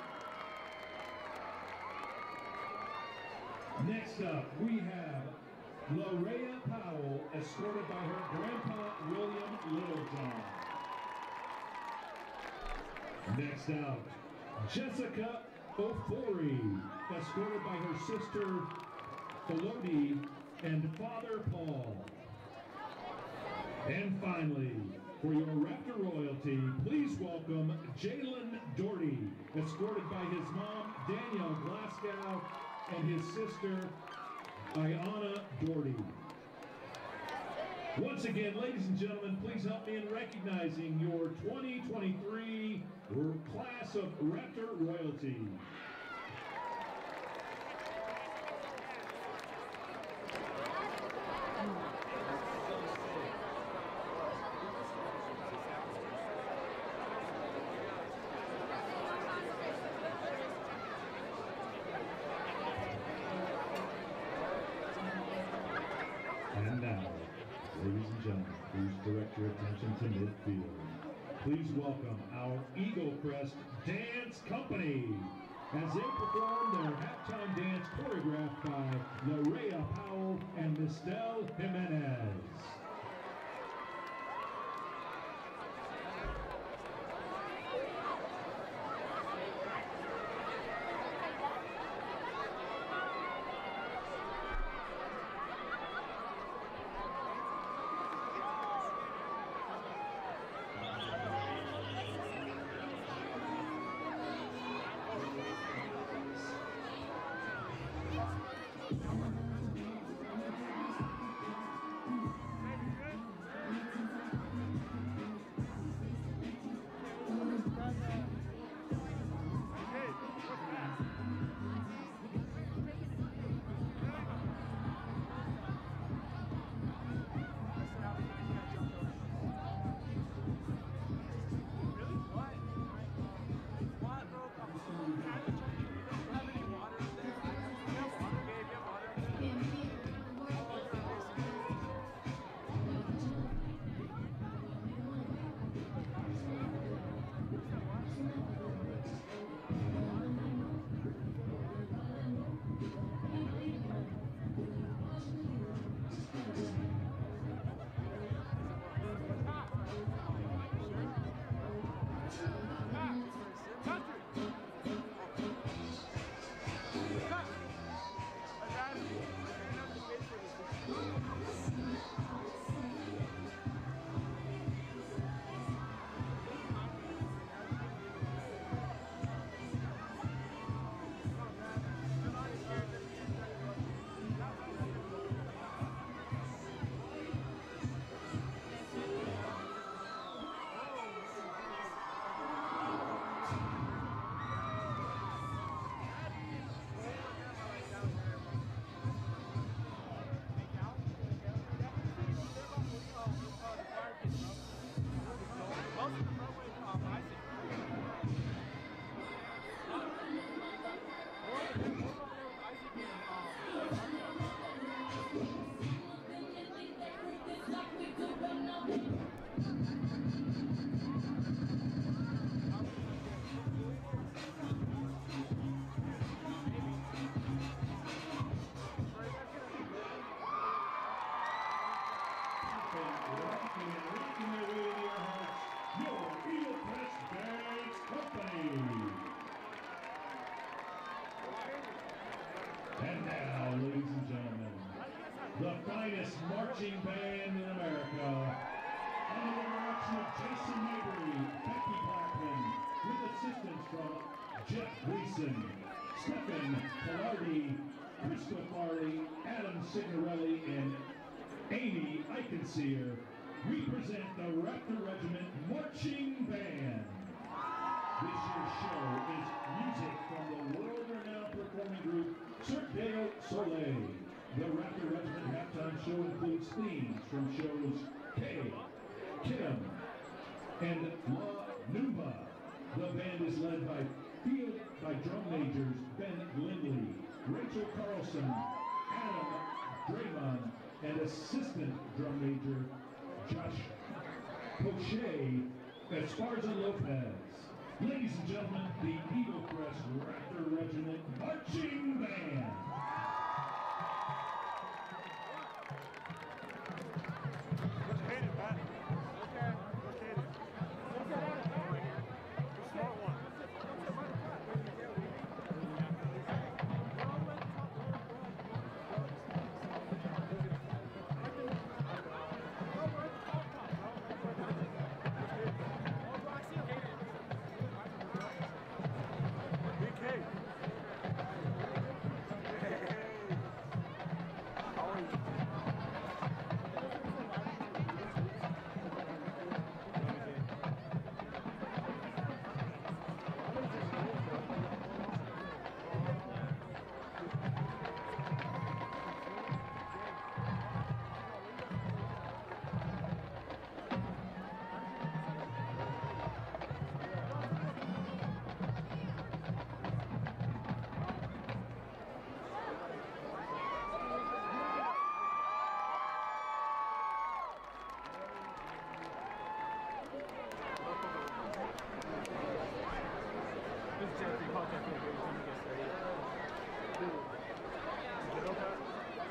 Next up, we have Larea Powell, escorted by her grandpa William Littlejohn. Next out, Jessica Ofori, escorted by her sister Felody and father Paul. And finally, for your Raptor royalty, please welcome Jalen Doherty, escorted by his mom, Danielle Glasgow, and his sister, Ayana Doherty. Once again, ladies and gentlemen, please help me in recognizing your 2023 class of Raptor royalty. And now, ladies and gentlemen, please direct your attention to midfield. Please welcome our Eagle Crest Dance Company as they perform their halftime dance choreographed by Larea Powell and Mistel Jimenez. And now, ladies and gentlemen, the finest marching band in America, under the direction of Jason Mabry, Becky Blackman, with assistance from Jeff Gleason, Stephen Pilardi, Krista Farley, Adam Signorelli, and Amy Eichenseer, we present the Raptor Regiment Marching Band. This year's show is music from the world-renowned performing group Cirque du Soleil. The Raptor Regiment halftime show includes themes from shows K, Kim, and La Numba. The band is led by drum majors Ben Lindley, Rachel Carlson, Adam Draymond, and assistant drum major Josh Poche Esparza Lopez. Ladies and gentlemen, the Eagle Crest Raptor Regiment Marching Band. BK. Jeffrey Paul Jeffrey every time he gets there. Dude. Get over.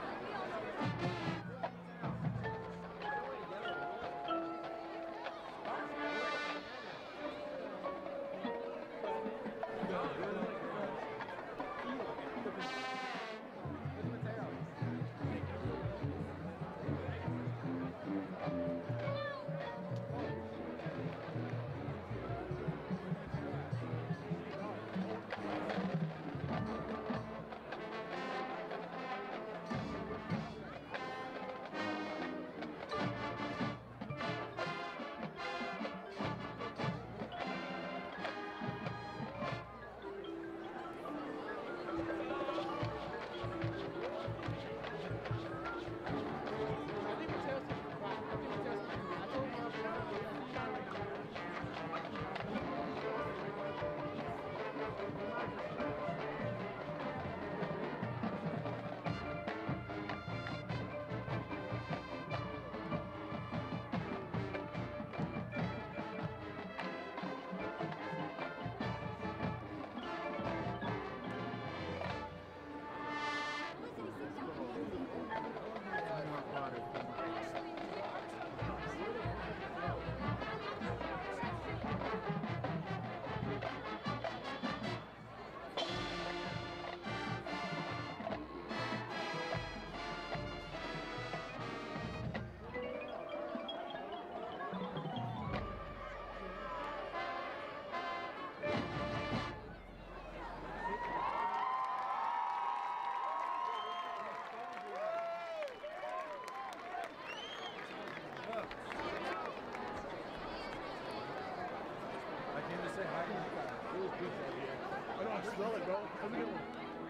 Smell it, bro. Let me get one.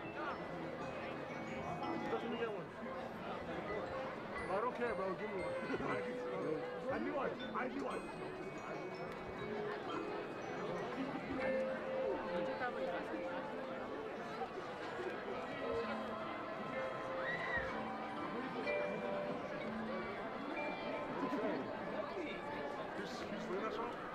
Let me get one. I don't care, bro. Give me one. I need one. I need one. He's doing that song?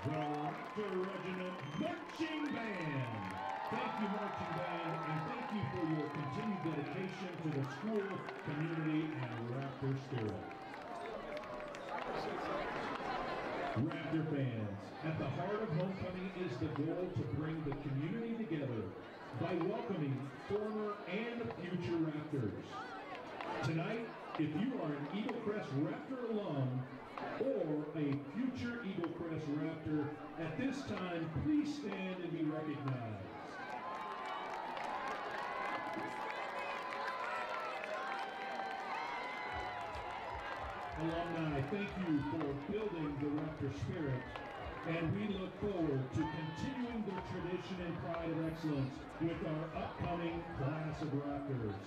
the Raptor Regiment Marching Band. Thank you, Marching Band, and thank you for your continued dedication to the school, community, and Raptor spirit. Raptor fans, at the heart of homecoming is the goal to bring the community together by welcoming former and future Raptors. Tonight, if you are an Eagle Crest Raptor alum or a future Eagle Crest Raptor, at this time, please stand and be recognized. Alumni, thank you for building the Raptor spirit, and we look forward to continuing the tradition and pride of excellence with our upcoming class of Raptors.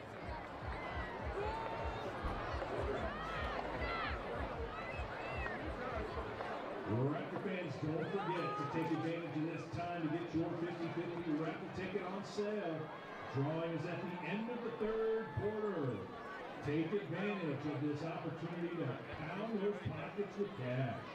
Raptor fans, don't forget to take advantage of this time to get your 50/50 Raptor ticket on sale. Drawing is at the end of the third quarter. Take advantage of this opportunity to pound those pockets with cash.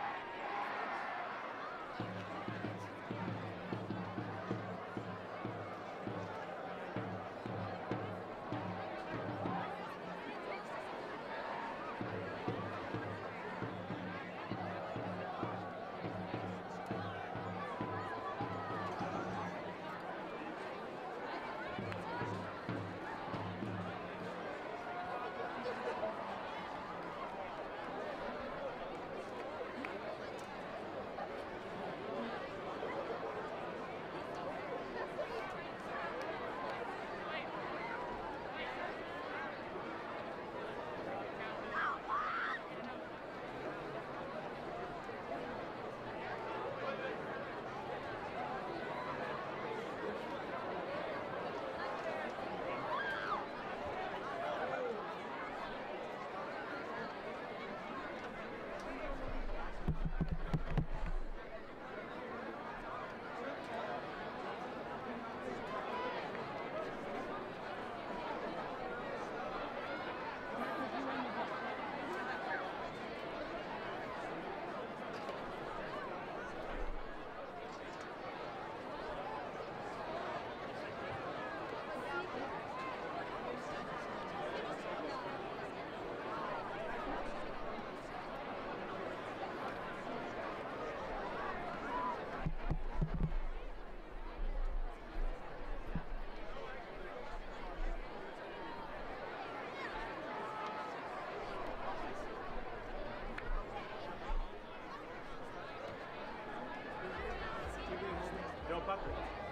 Yo, Patrick.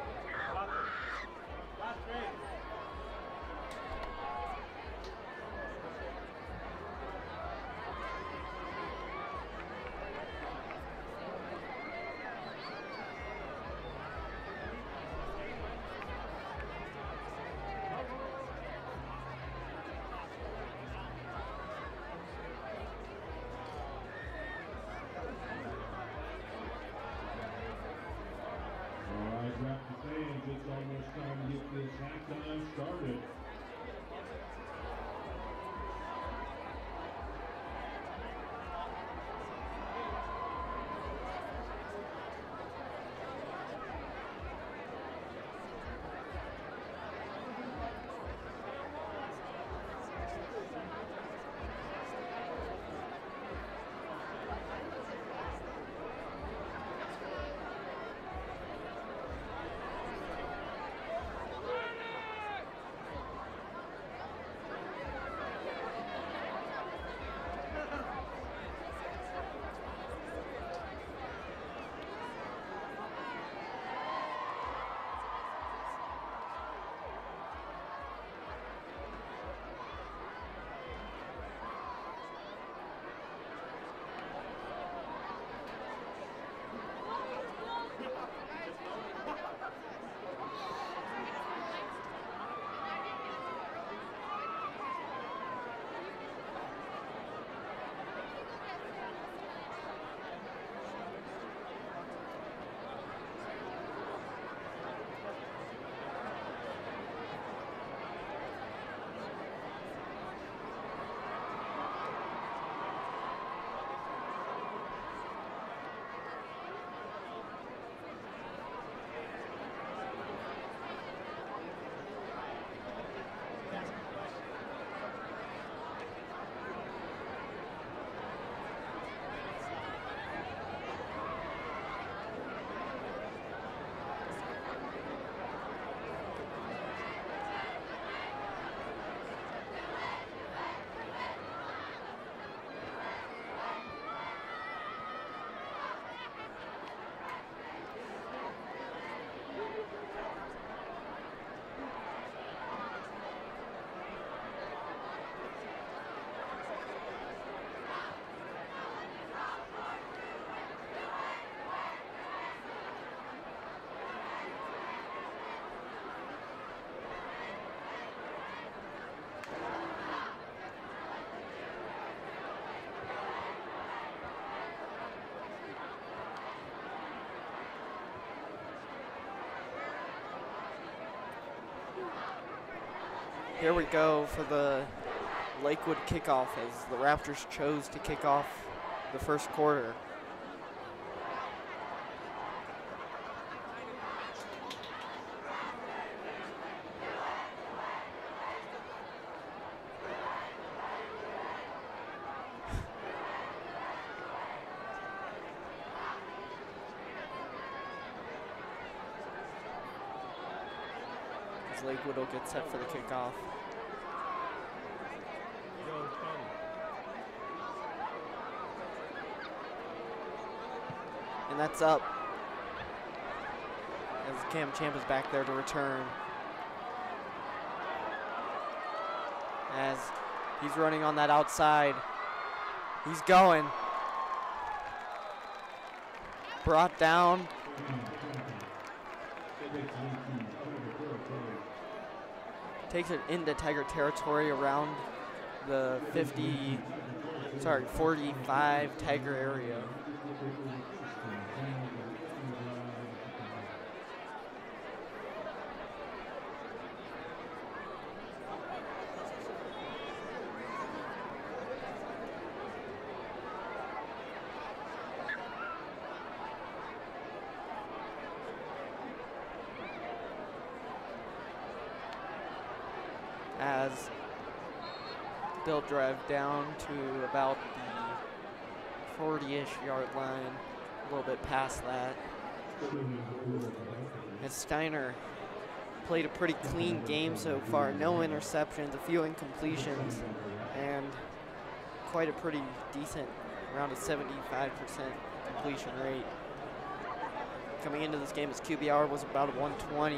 Patrick. Raptor fans, it's almost time to get this halftime started. Here we go for the Lakewood kickoff as the Raptors chose to kick off the first quarter. Lakewood will get set for the kickoff. And that's up. As Cam Champ is back there to return. As he's running on that outside. He's going. Brought down. Takes it into Tiger territory around the 45 Tiger area. As they'll drive down to about the 40-ish yard line, a little bit past that. As Steiner played a pretty clean game so far, no interceptions, a few incompletions, and quite a pretty decent, around a 75% completion rate. Coming into this game, his QBR was about a 120.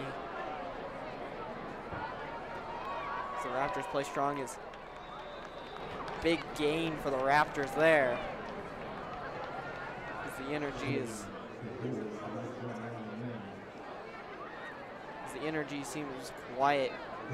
The Raptors play strong. Is big gain for the Raptors there. As the energy seems quiet.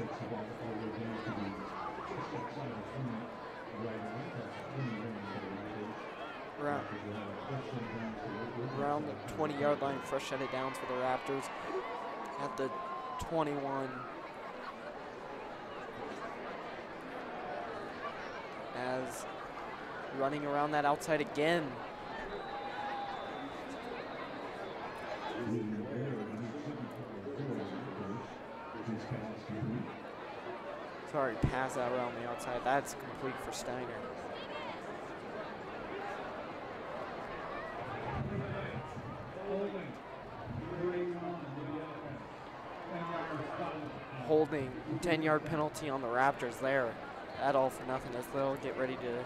Around the 20-yard line, fresh set of downs for the Raptors at the 21. As running around that outside again. Sorry, pass out around the outside. That's complete for Steiner. Holding, 10-yard penalty on the Raptors there. That all for nothing as they'll get ready to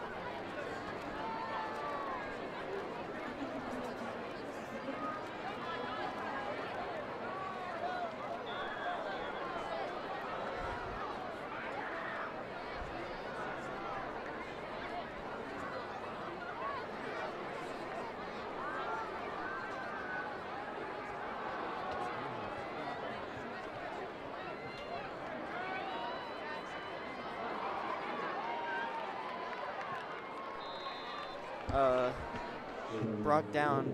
brought down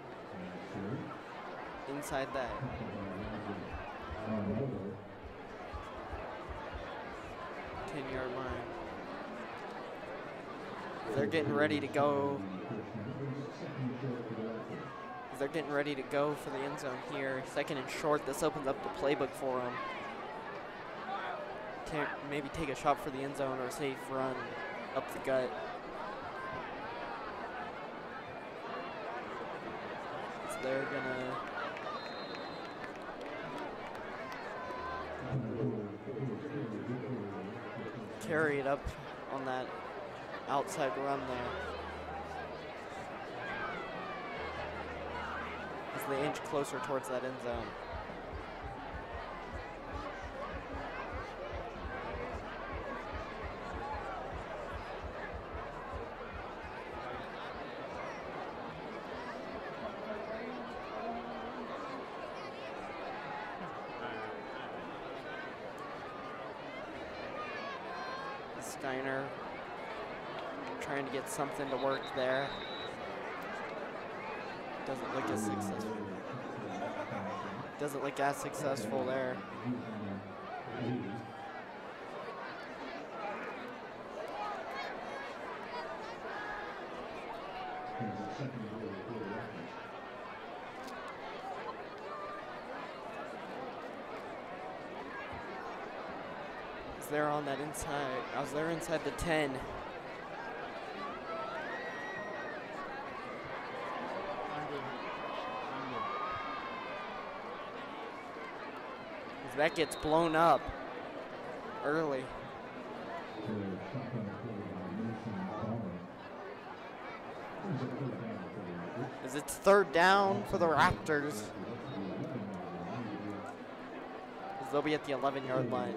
inside that 10-yard line. They're getting ready to go. They're getting ready to go for the end zone here. Second and short. This opens up the playbook for them. Maybe take a shot for the end zone or a safe run up the gut. They're gonna carry it up on that outside run there. As they inch closer towards that end zone. Steiner trying to get something to work there. Doesn't look as successful. Doesn't look as successful there. Is there on that inside? I was there inside the 10. As that gets blown up early. As it's 3rd down for the Raptors. As they'll be at the 11-yard line.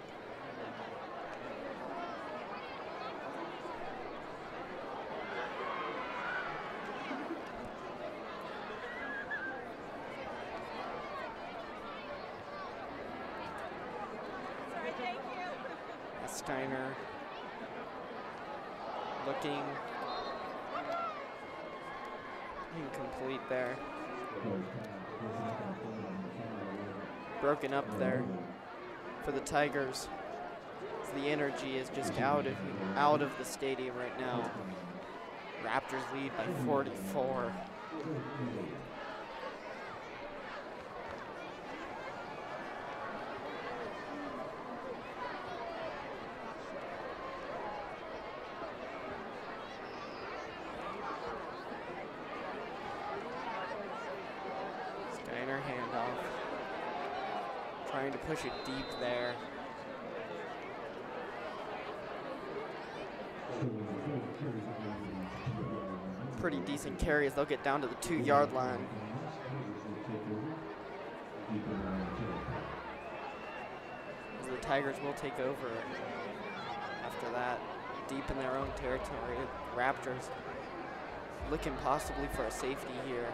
Steiner looking incomplete there. Broken up there for the Tigers. The energy is just out of the stadium right now. Raptors lead by 44. Steiner handoff. Trying to push it deep there. Pretty decent carries. They'll get down to the 2-yard line. As the Tigers will take over after that, deep in their own territory. Raptors looking possibly for a safety here.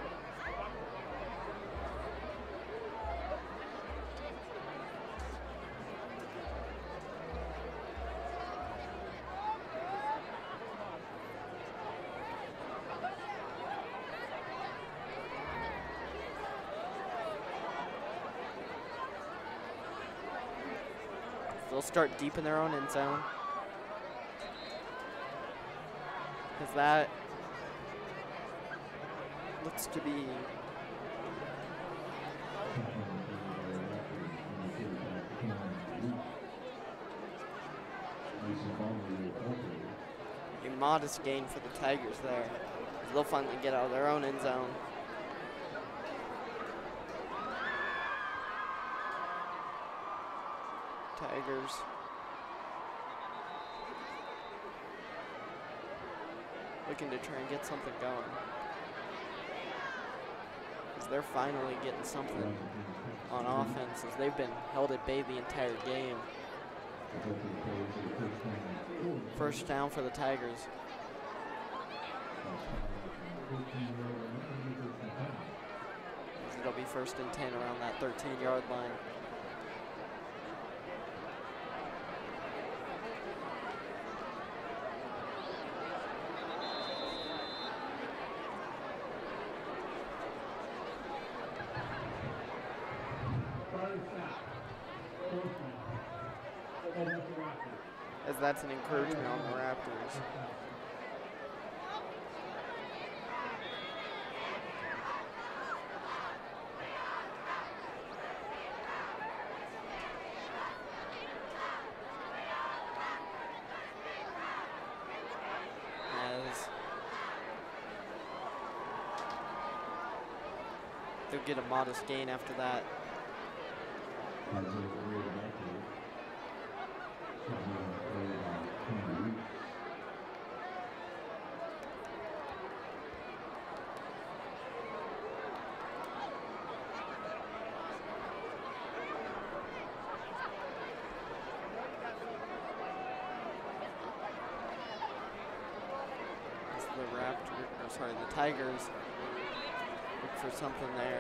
They'll start deep in their own end zone. Because that looks to be a modest gain for the Tigers there. They'll finally get out of their own end zone. Tigers looking to try and get something going. As they're finally getting something on offense, as they've been held at bay the entire game. 1st down for the Tigers. It'll be 1st and 10 around that 13-yard line. As that's an encouragement on the Raptors. As they'll get a modest gain after that. The Tigers look for something there.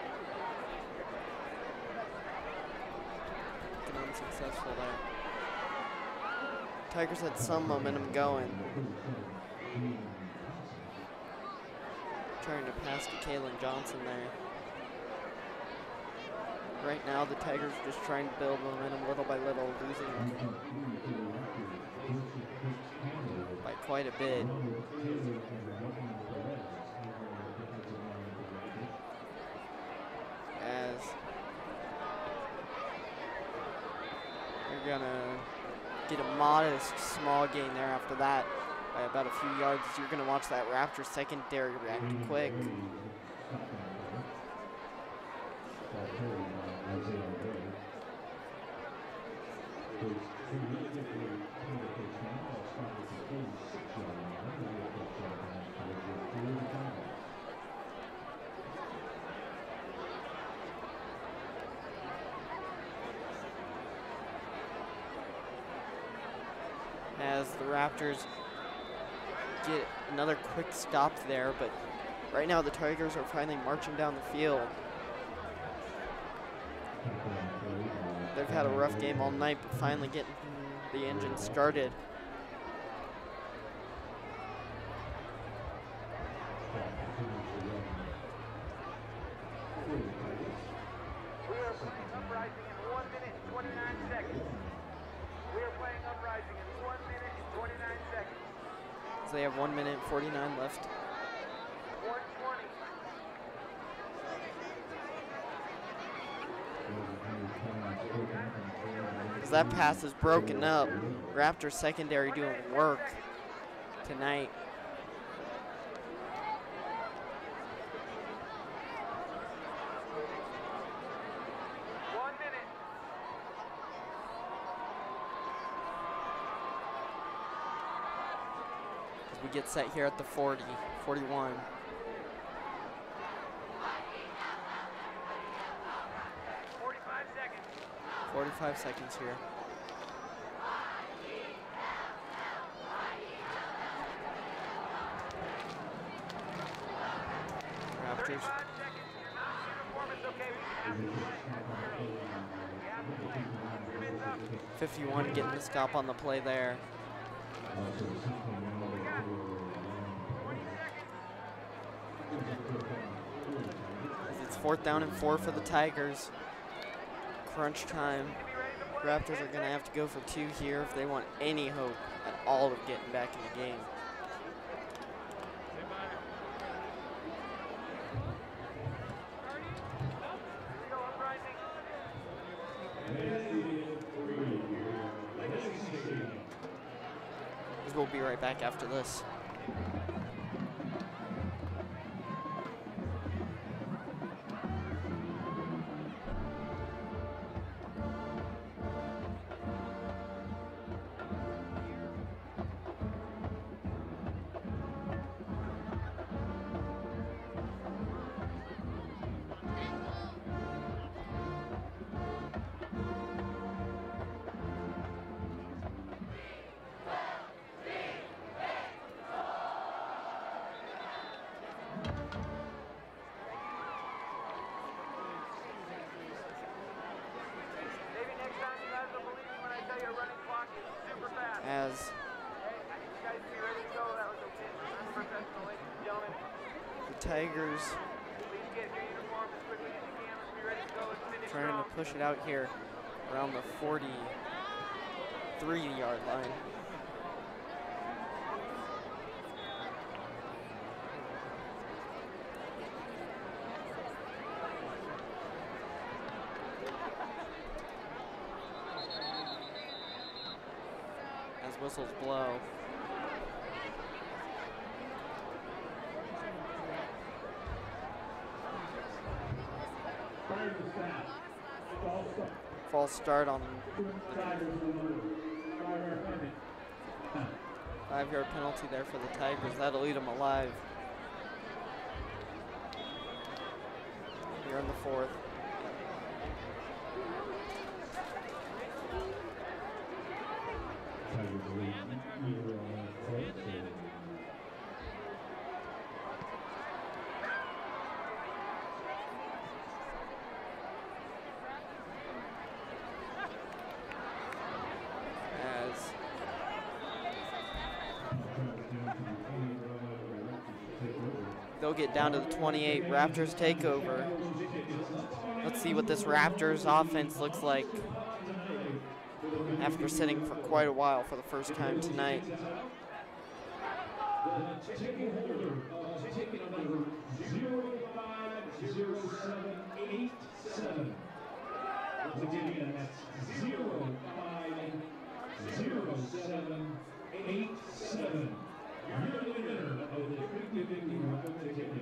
Looking unsuccessful there. Tigers had some momentum going. Trying to pass to Kalen Johnson there. Right now the Tigers are just trying to build momentum little by little, losing by quite a bit. are gonna get a modest small gain there after that by about a few yards. You're gonna watch that Raptors secondary react quick. As the Raptors get another quick stop there, but right now the Tigers are finally marching down the field. They've had a rough game all night, but finally getting the engine started. We are playing uprising in 1 minute and 29 seconds. We are playing uprising in 1 minute and 29 seconds. So they have 1 minute and 49 left. 120. As that pass is broken up, Raptors secondary doing work tonight. As we get set here at the 40, 41. 45 seconds here. Raptors. 51 getting the stop on the play there. It's 4th down and 4 for the Tigers. Crunch time. Raptors are going to have to go for 2 here if they want any hope at all of getting back in the game. We'll be right back after this. As the Tigers trying to push it out here around the 43-yard line. Whistles blow. False start on 5-yard penalty there for the Tigers. That'll eat them alive. Here in the 4th. They'll get down to the 28. Raptors take over. Let's see what this Raptors offense looks like after sitting for quite a while for the first time tonight. Again, that's 050787. You're the winner of the 50-50 raffle ticket.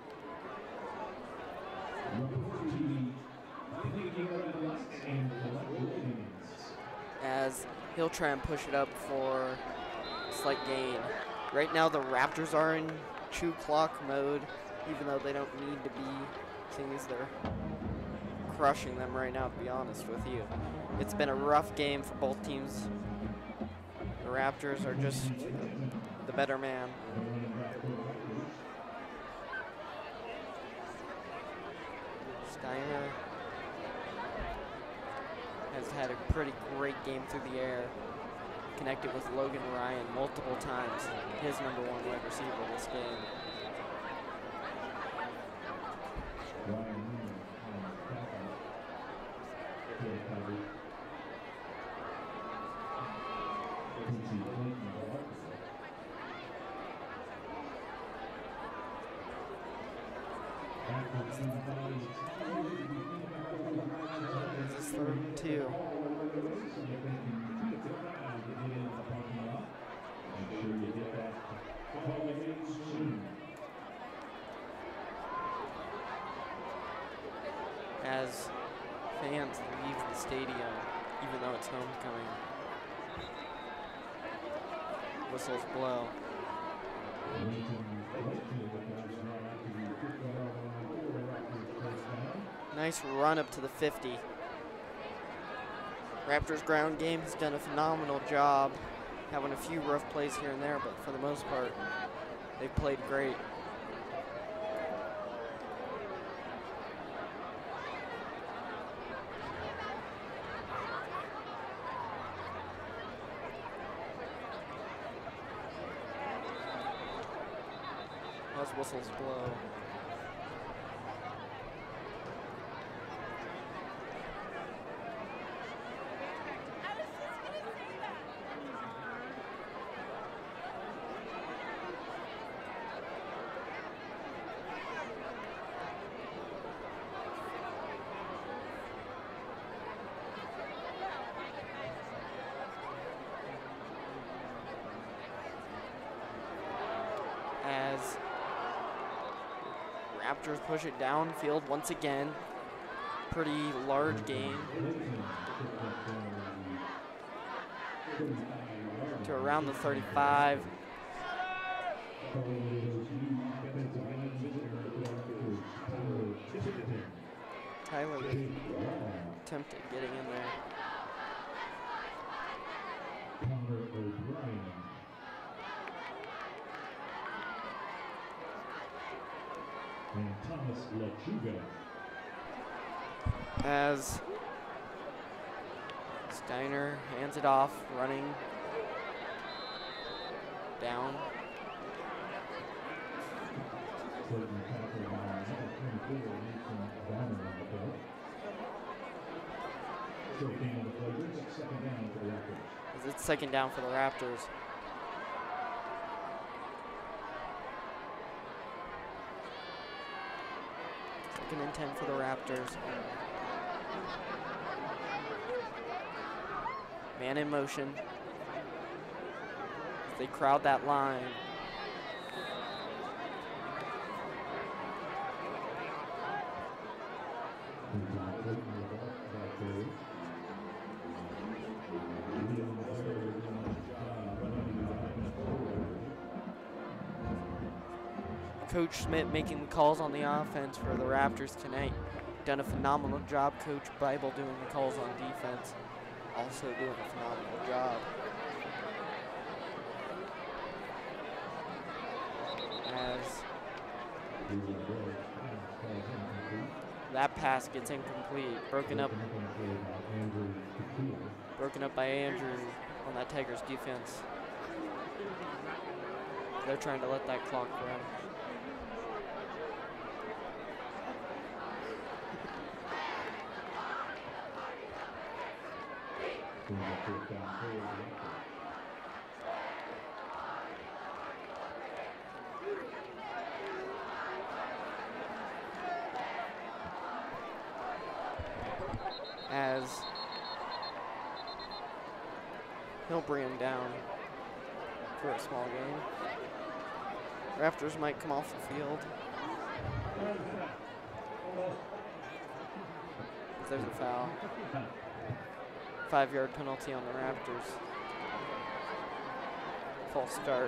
Report TV, thinking of lights and collectibles. As he'll try and push it up for a slight gain. Right now the Raptors are in chew clock mode, even though they don't need to be, seeing as they're crushing them right now, to be honest with you. It's been a rough game for both teams. The Raptors are just the better man. Steiner has had a pretty great game through the air. Connected with Logan Ryan multiple times. His #1 wide receiver this game. This is 3rd and 2. As fans leave the stadium, even though it's homecoming, whistles blow. Nice run up to the 50. Raptors ground game has done a phenomenal job, having a few rough plays here and there, but for the most part, they've played great. As whistles blow. As Raptors push it downfield once again. Pretty large gain to around the 35. Tyler attempted getting in there. And Thomas Lachuga. As Steiner hands it off, running down. As it's 2nd down for the Raptors. Second and 10 for the Raptors. Man in motion. They crowd that line. Coach Schmidt making the calls on the offense for the Raptors tonight. Done a phenomenal job. Coach Bible doing the calls on defense. Also doing a phenomenal job. As that pass gets incomplete. Broken up by Andrew on that Tigers defense. They're trying to let that clock run. As He'll bring him down for a small game. Raptors might come off the field. If there's a foul. 5-yard penalty on the Raptors. False start.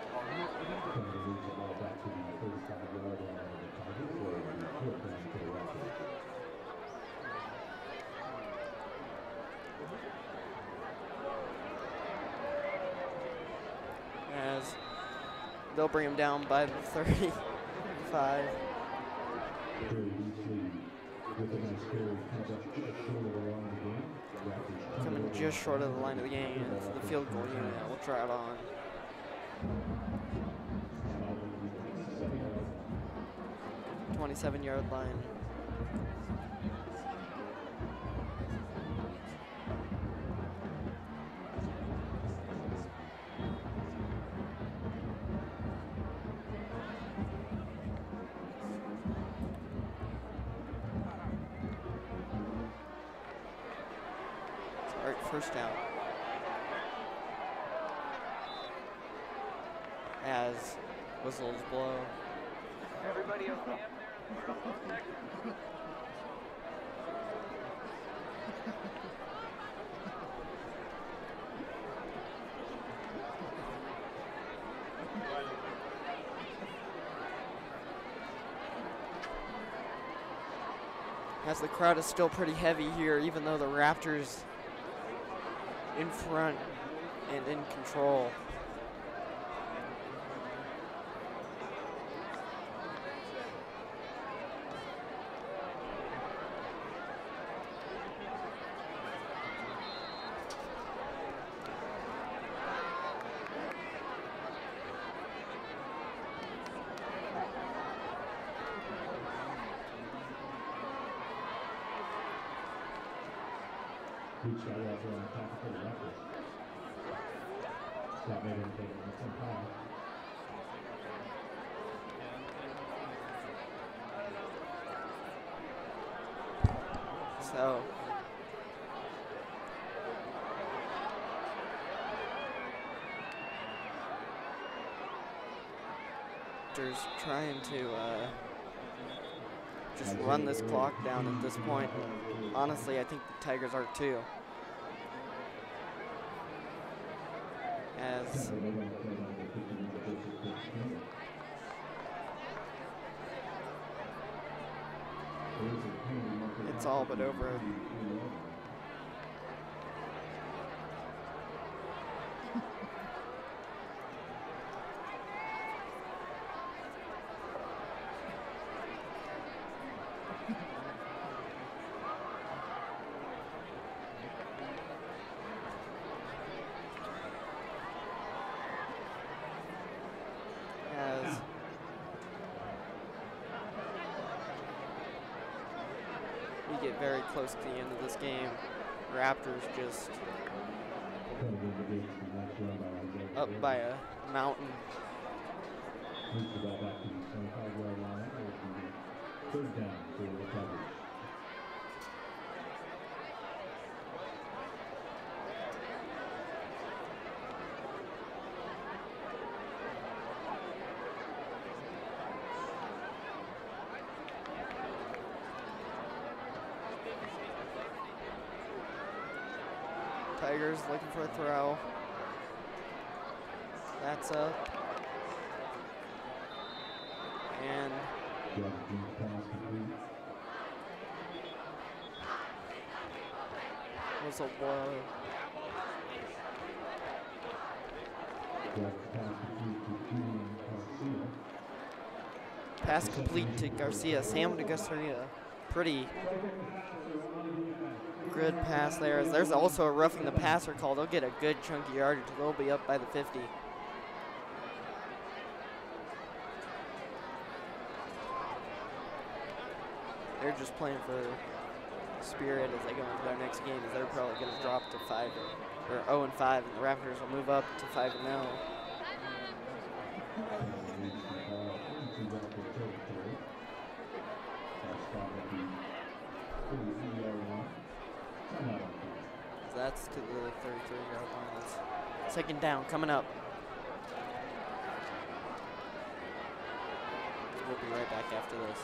As they'll bring him down by the 35. Coming just short of the line of the game. The field goal unit will drive on. .27-yard line. First down. As whistles blow. Everybody okay up there in the throttle section? As the crowd is still pretty heavy here, even though the Raptors in front and in control. Huge shot out there on the top of the Raptors. Scott made him take some power. So Raptors trying to just run this clock down at this point. Honestly, I think the Tigers are too. As it's all but over. Get very close to the end of this game. Raptors just up by a mountain. Third down for the Tigers. Tigers looking for a throw. That's up. And whistle blow. Pass complete to Garcia. Sam to Garcia. Pretty good pass there. As there's also a roughing the passer call. They'll get a good chunky yardage. They'll be up by the 50. They're just playing for spirit as they go into their next game, as they're probably going to drop to 5 or 0-5, and the Raptors will move up to 5-0. that's to the 33-yard line. That's second down coming up. We'll be right back after this.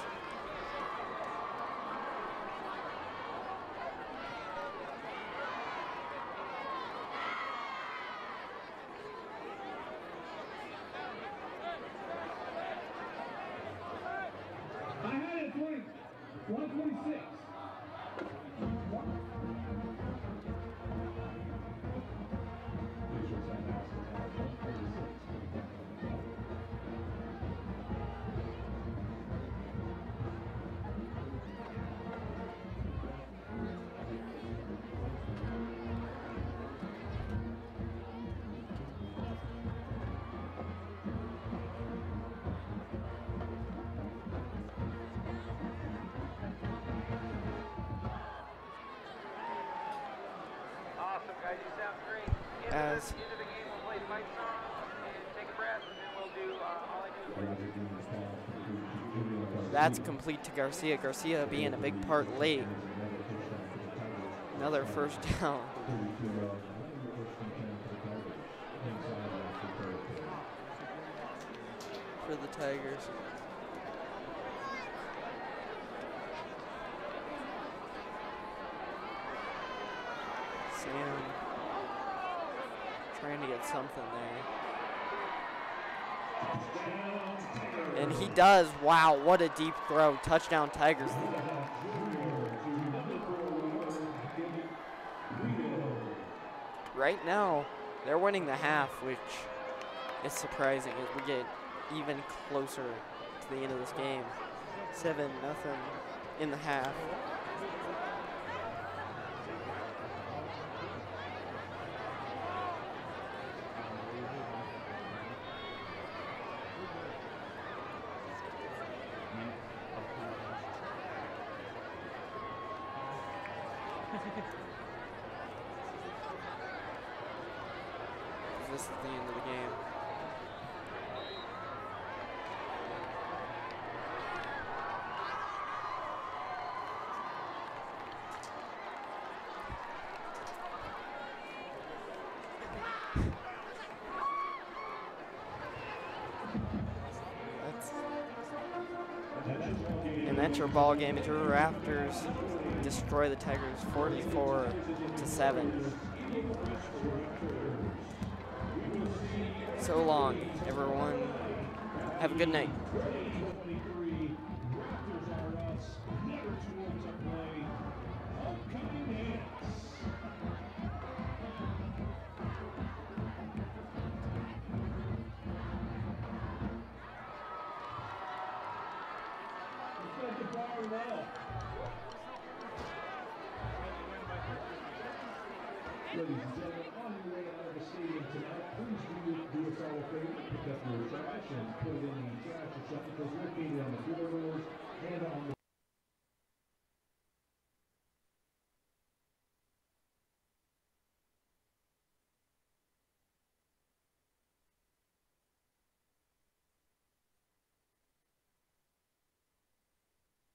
I had it 126. Awesome, guys. You sound great. As End of the game, we'll play fight song and take a breath, and then we'll do all I do. that's complete to Garcia. Garcia being a big part late. Another first down. For the Tigers. Sam trying to get something there. And he does. Wow, what a deep throw. Touchdown Tigers. Right now, they're winning the half, which is surprising as we get even closer to the end of this game. 7-0 in the half. This is the end of the game. And that's your ball game. Your Raptors destroy the Tigers 44-7. So long, everyone. Have a good night. Ladies and gentlemen, on your way out of the stadium tonight, please do us all a favor, pick up your trash and put it in the trash or something, because we're located on the floor doors and on the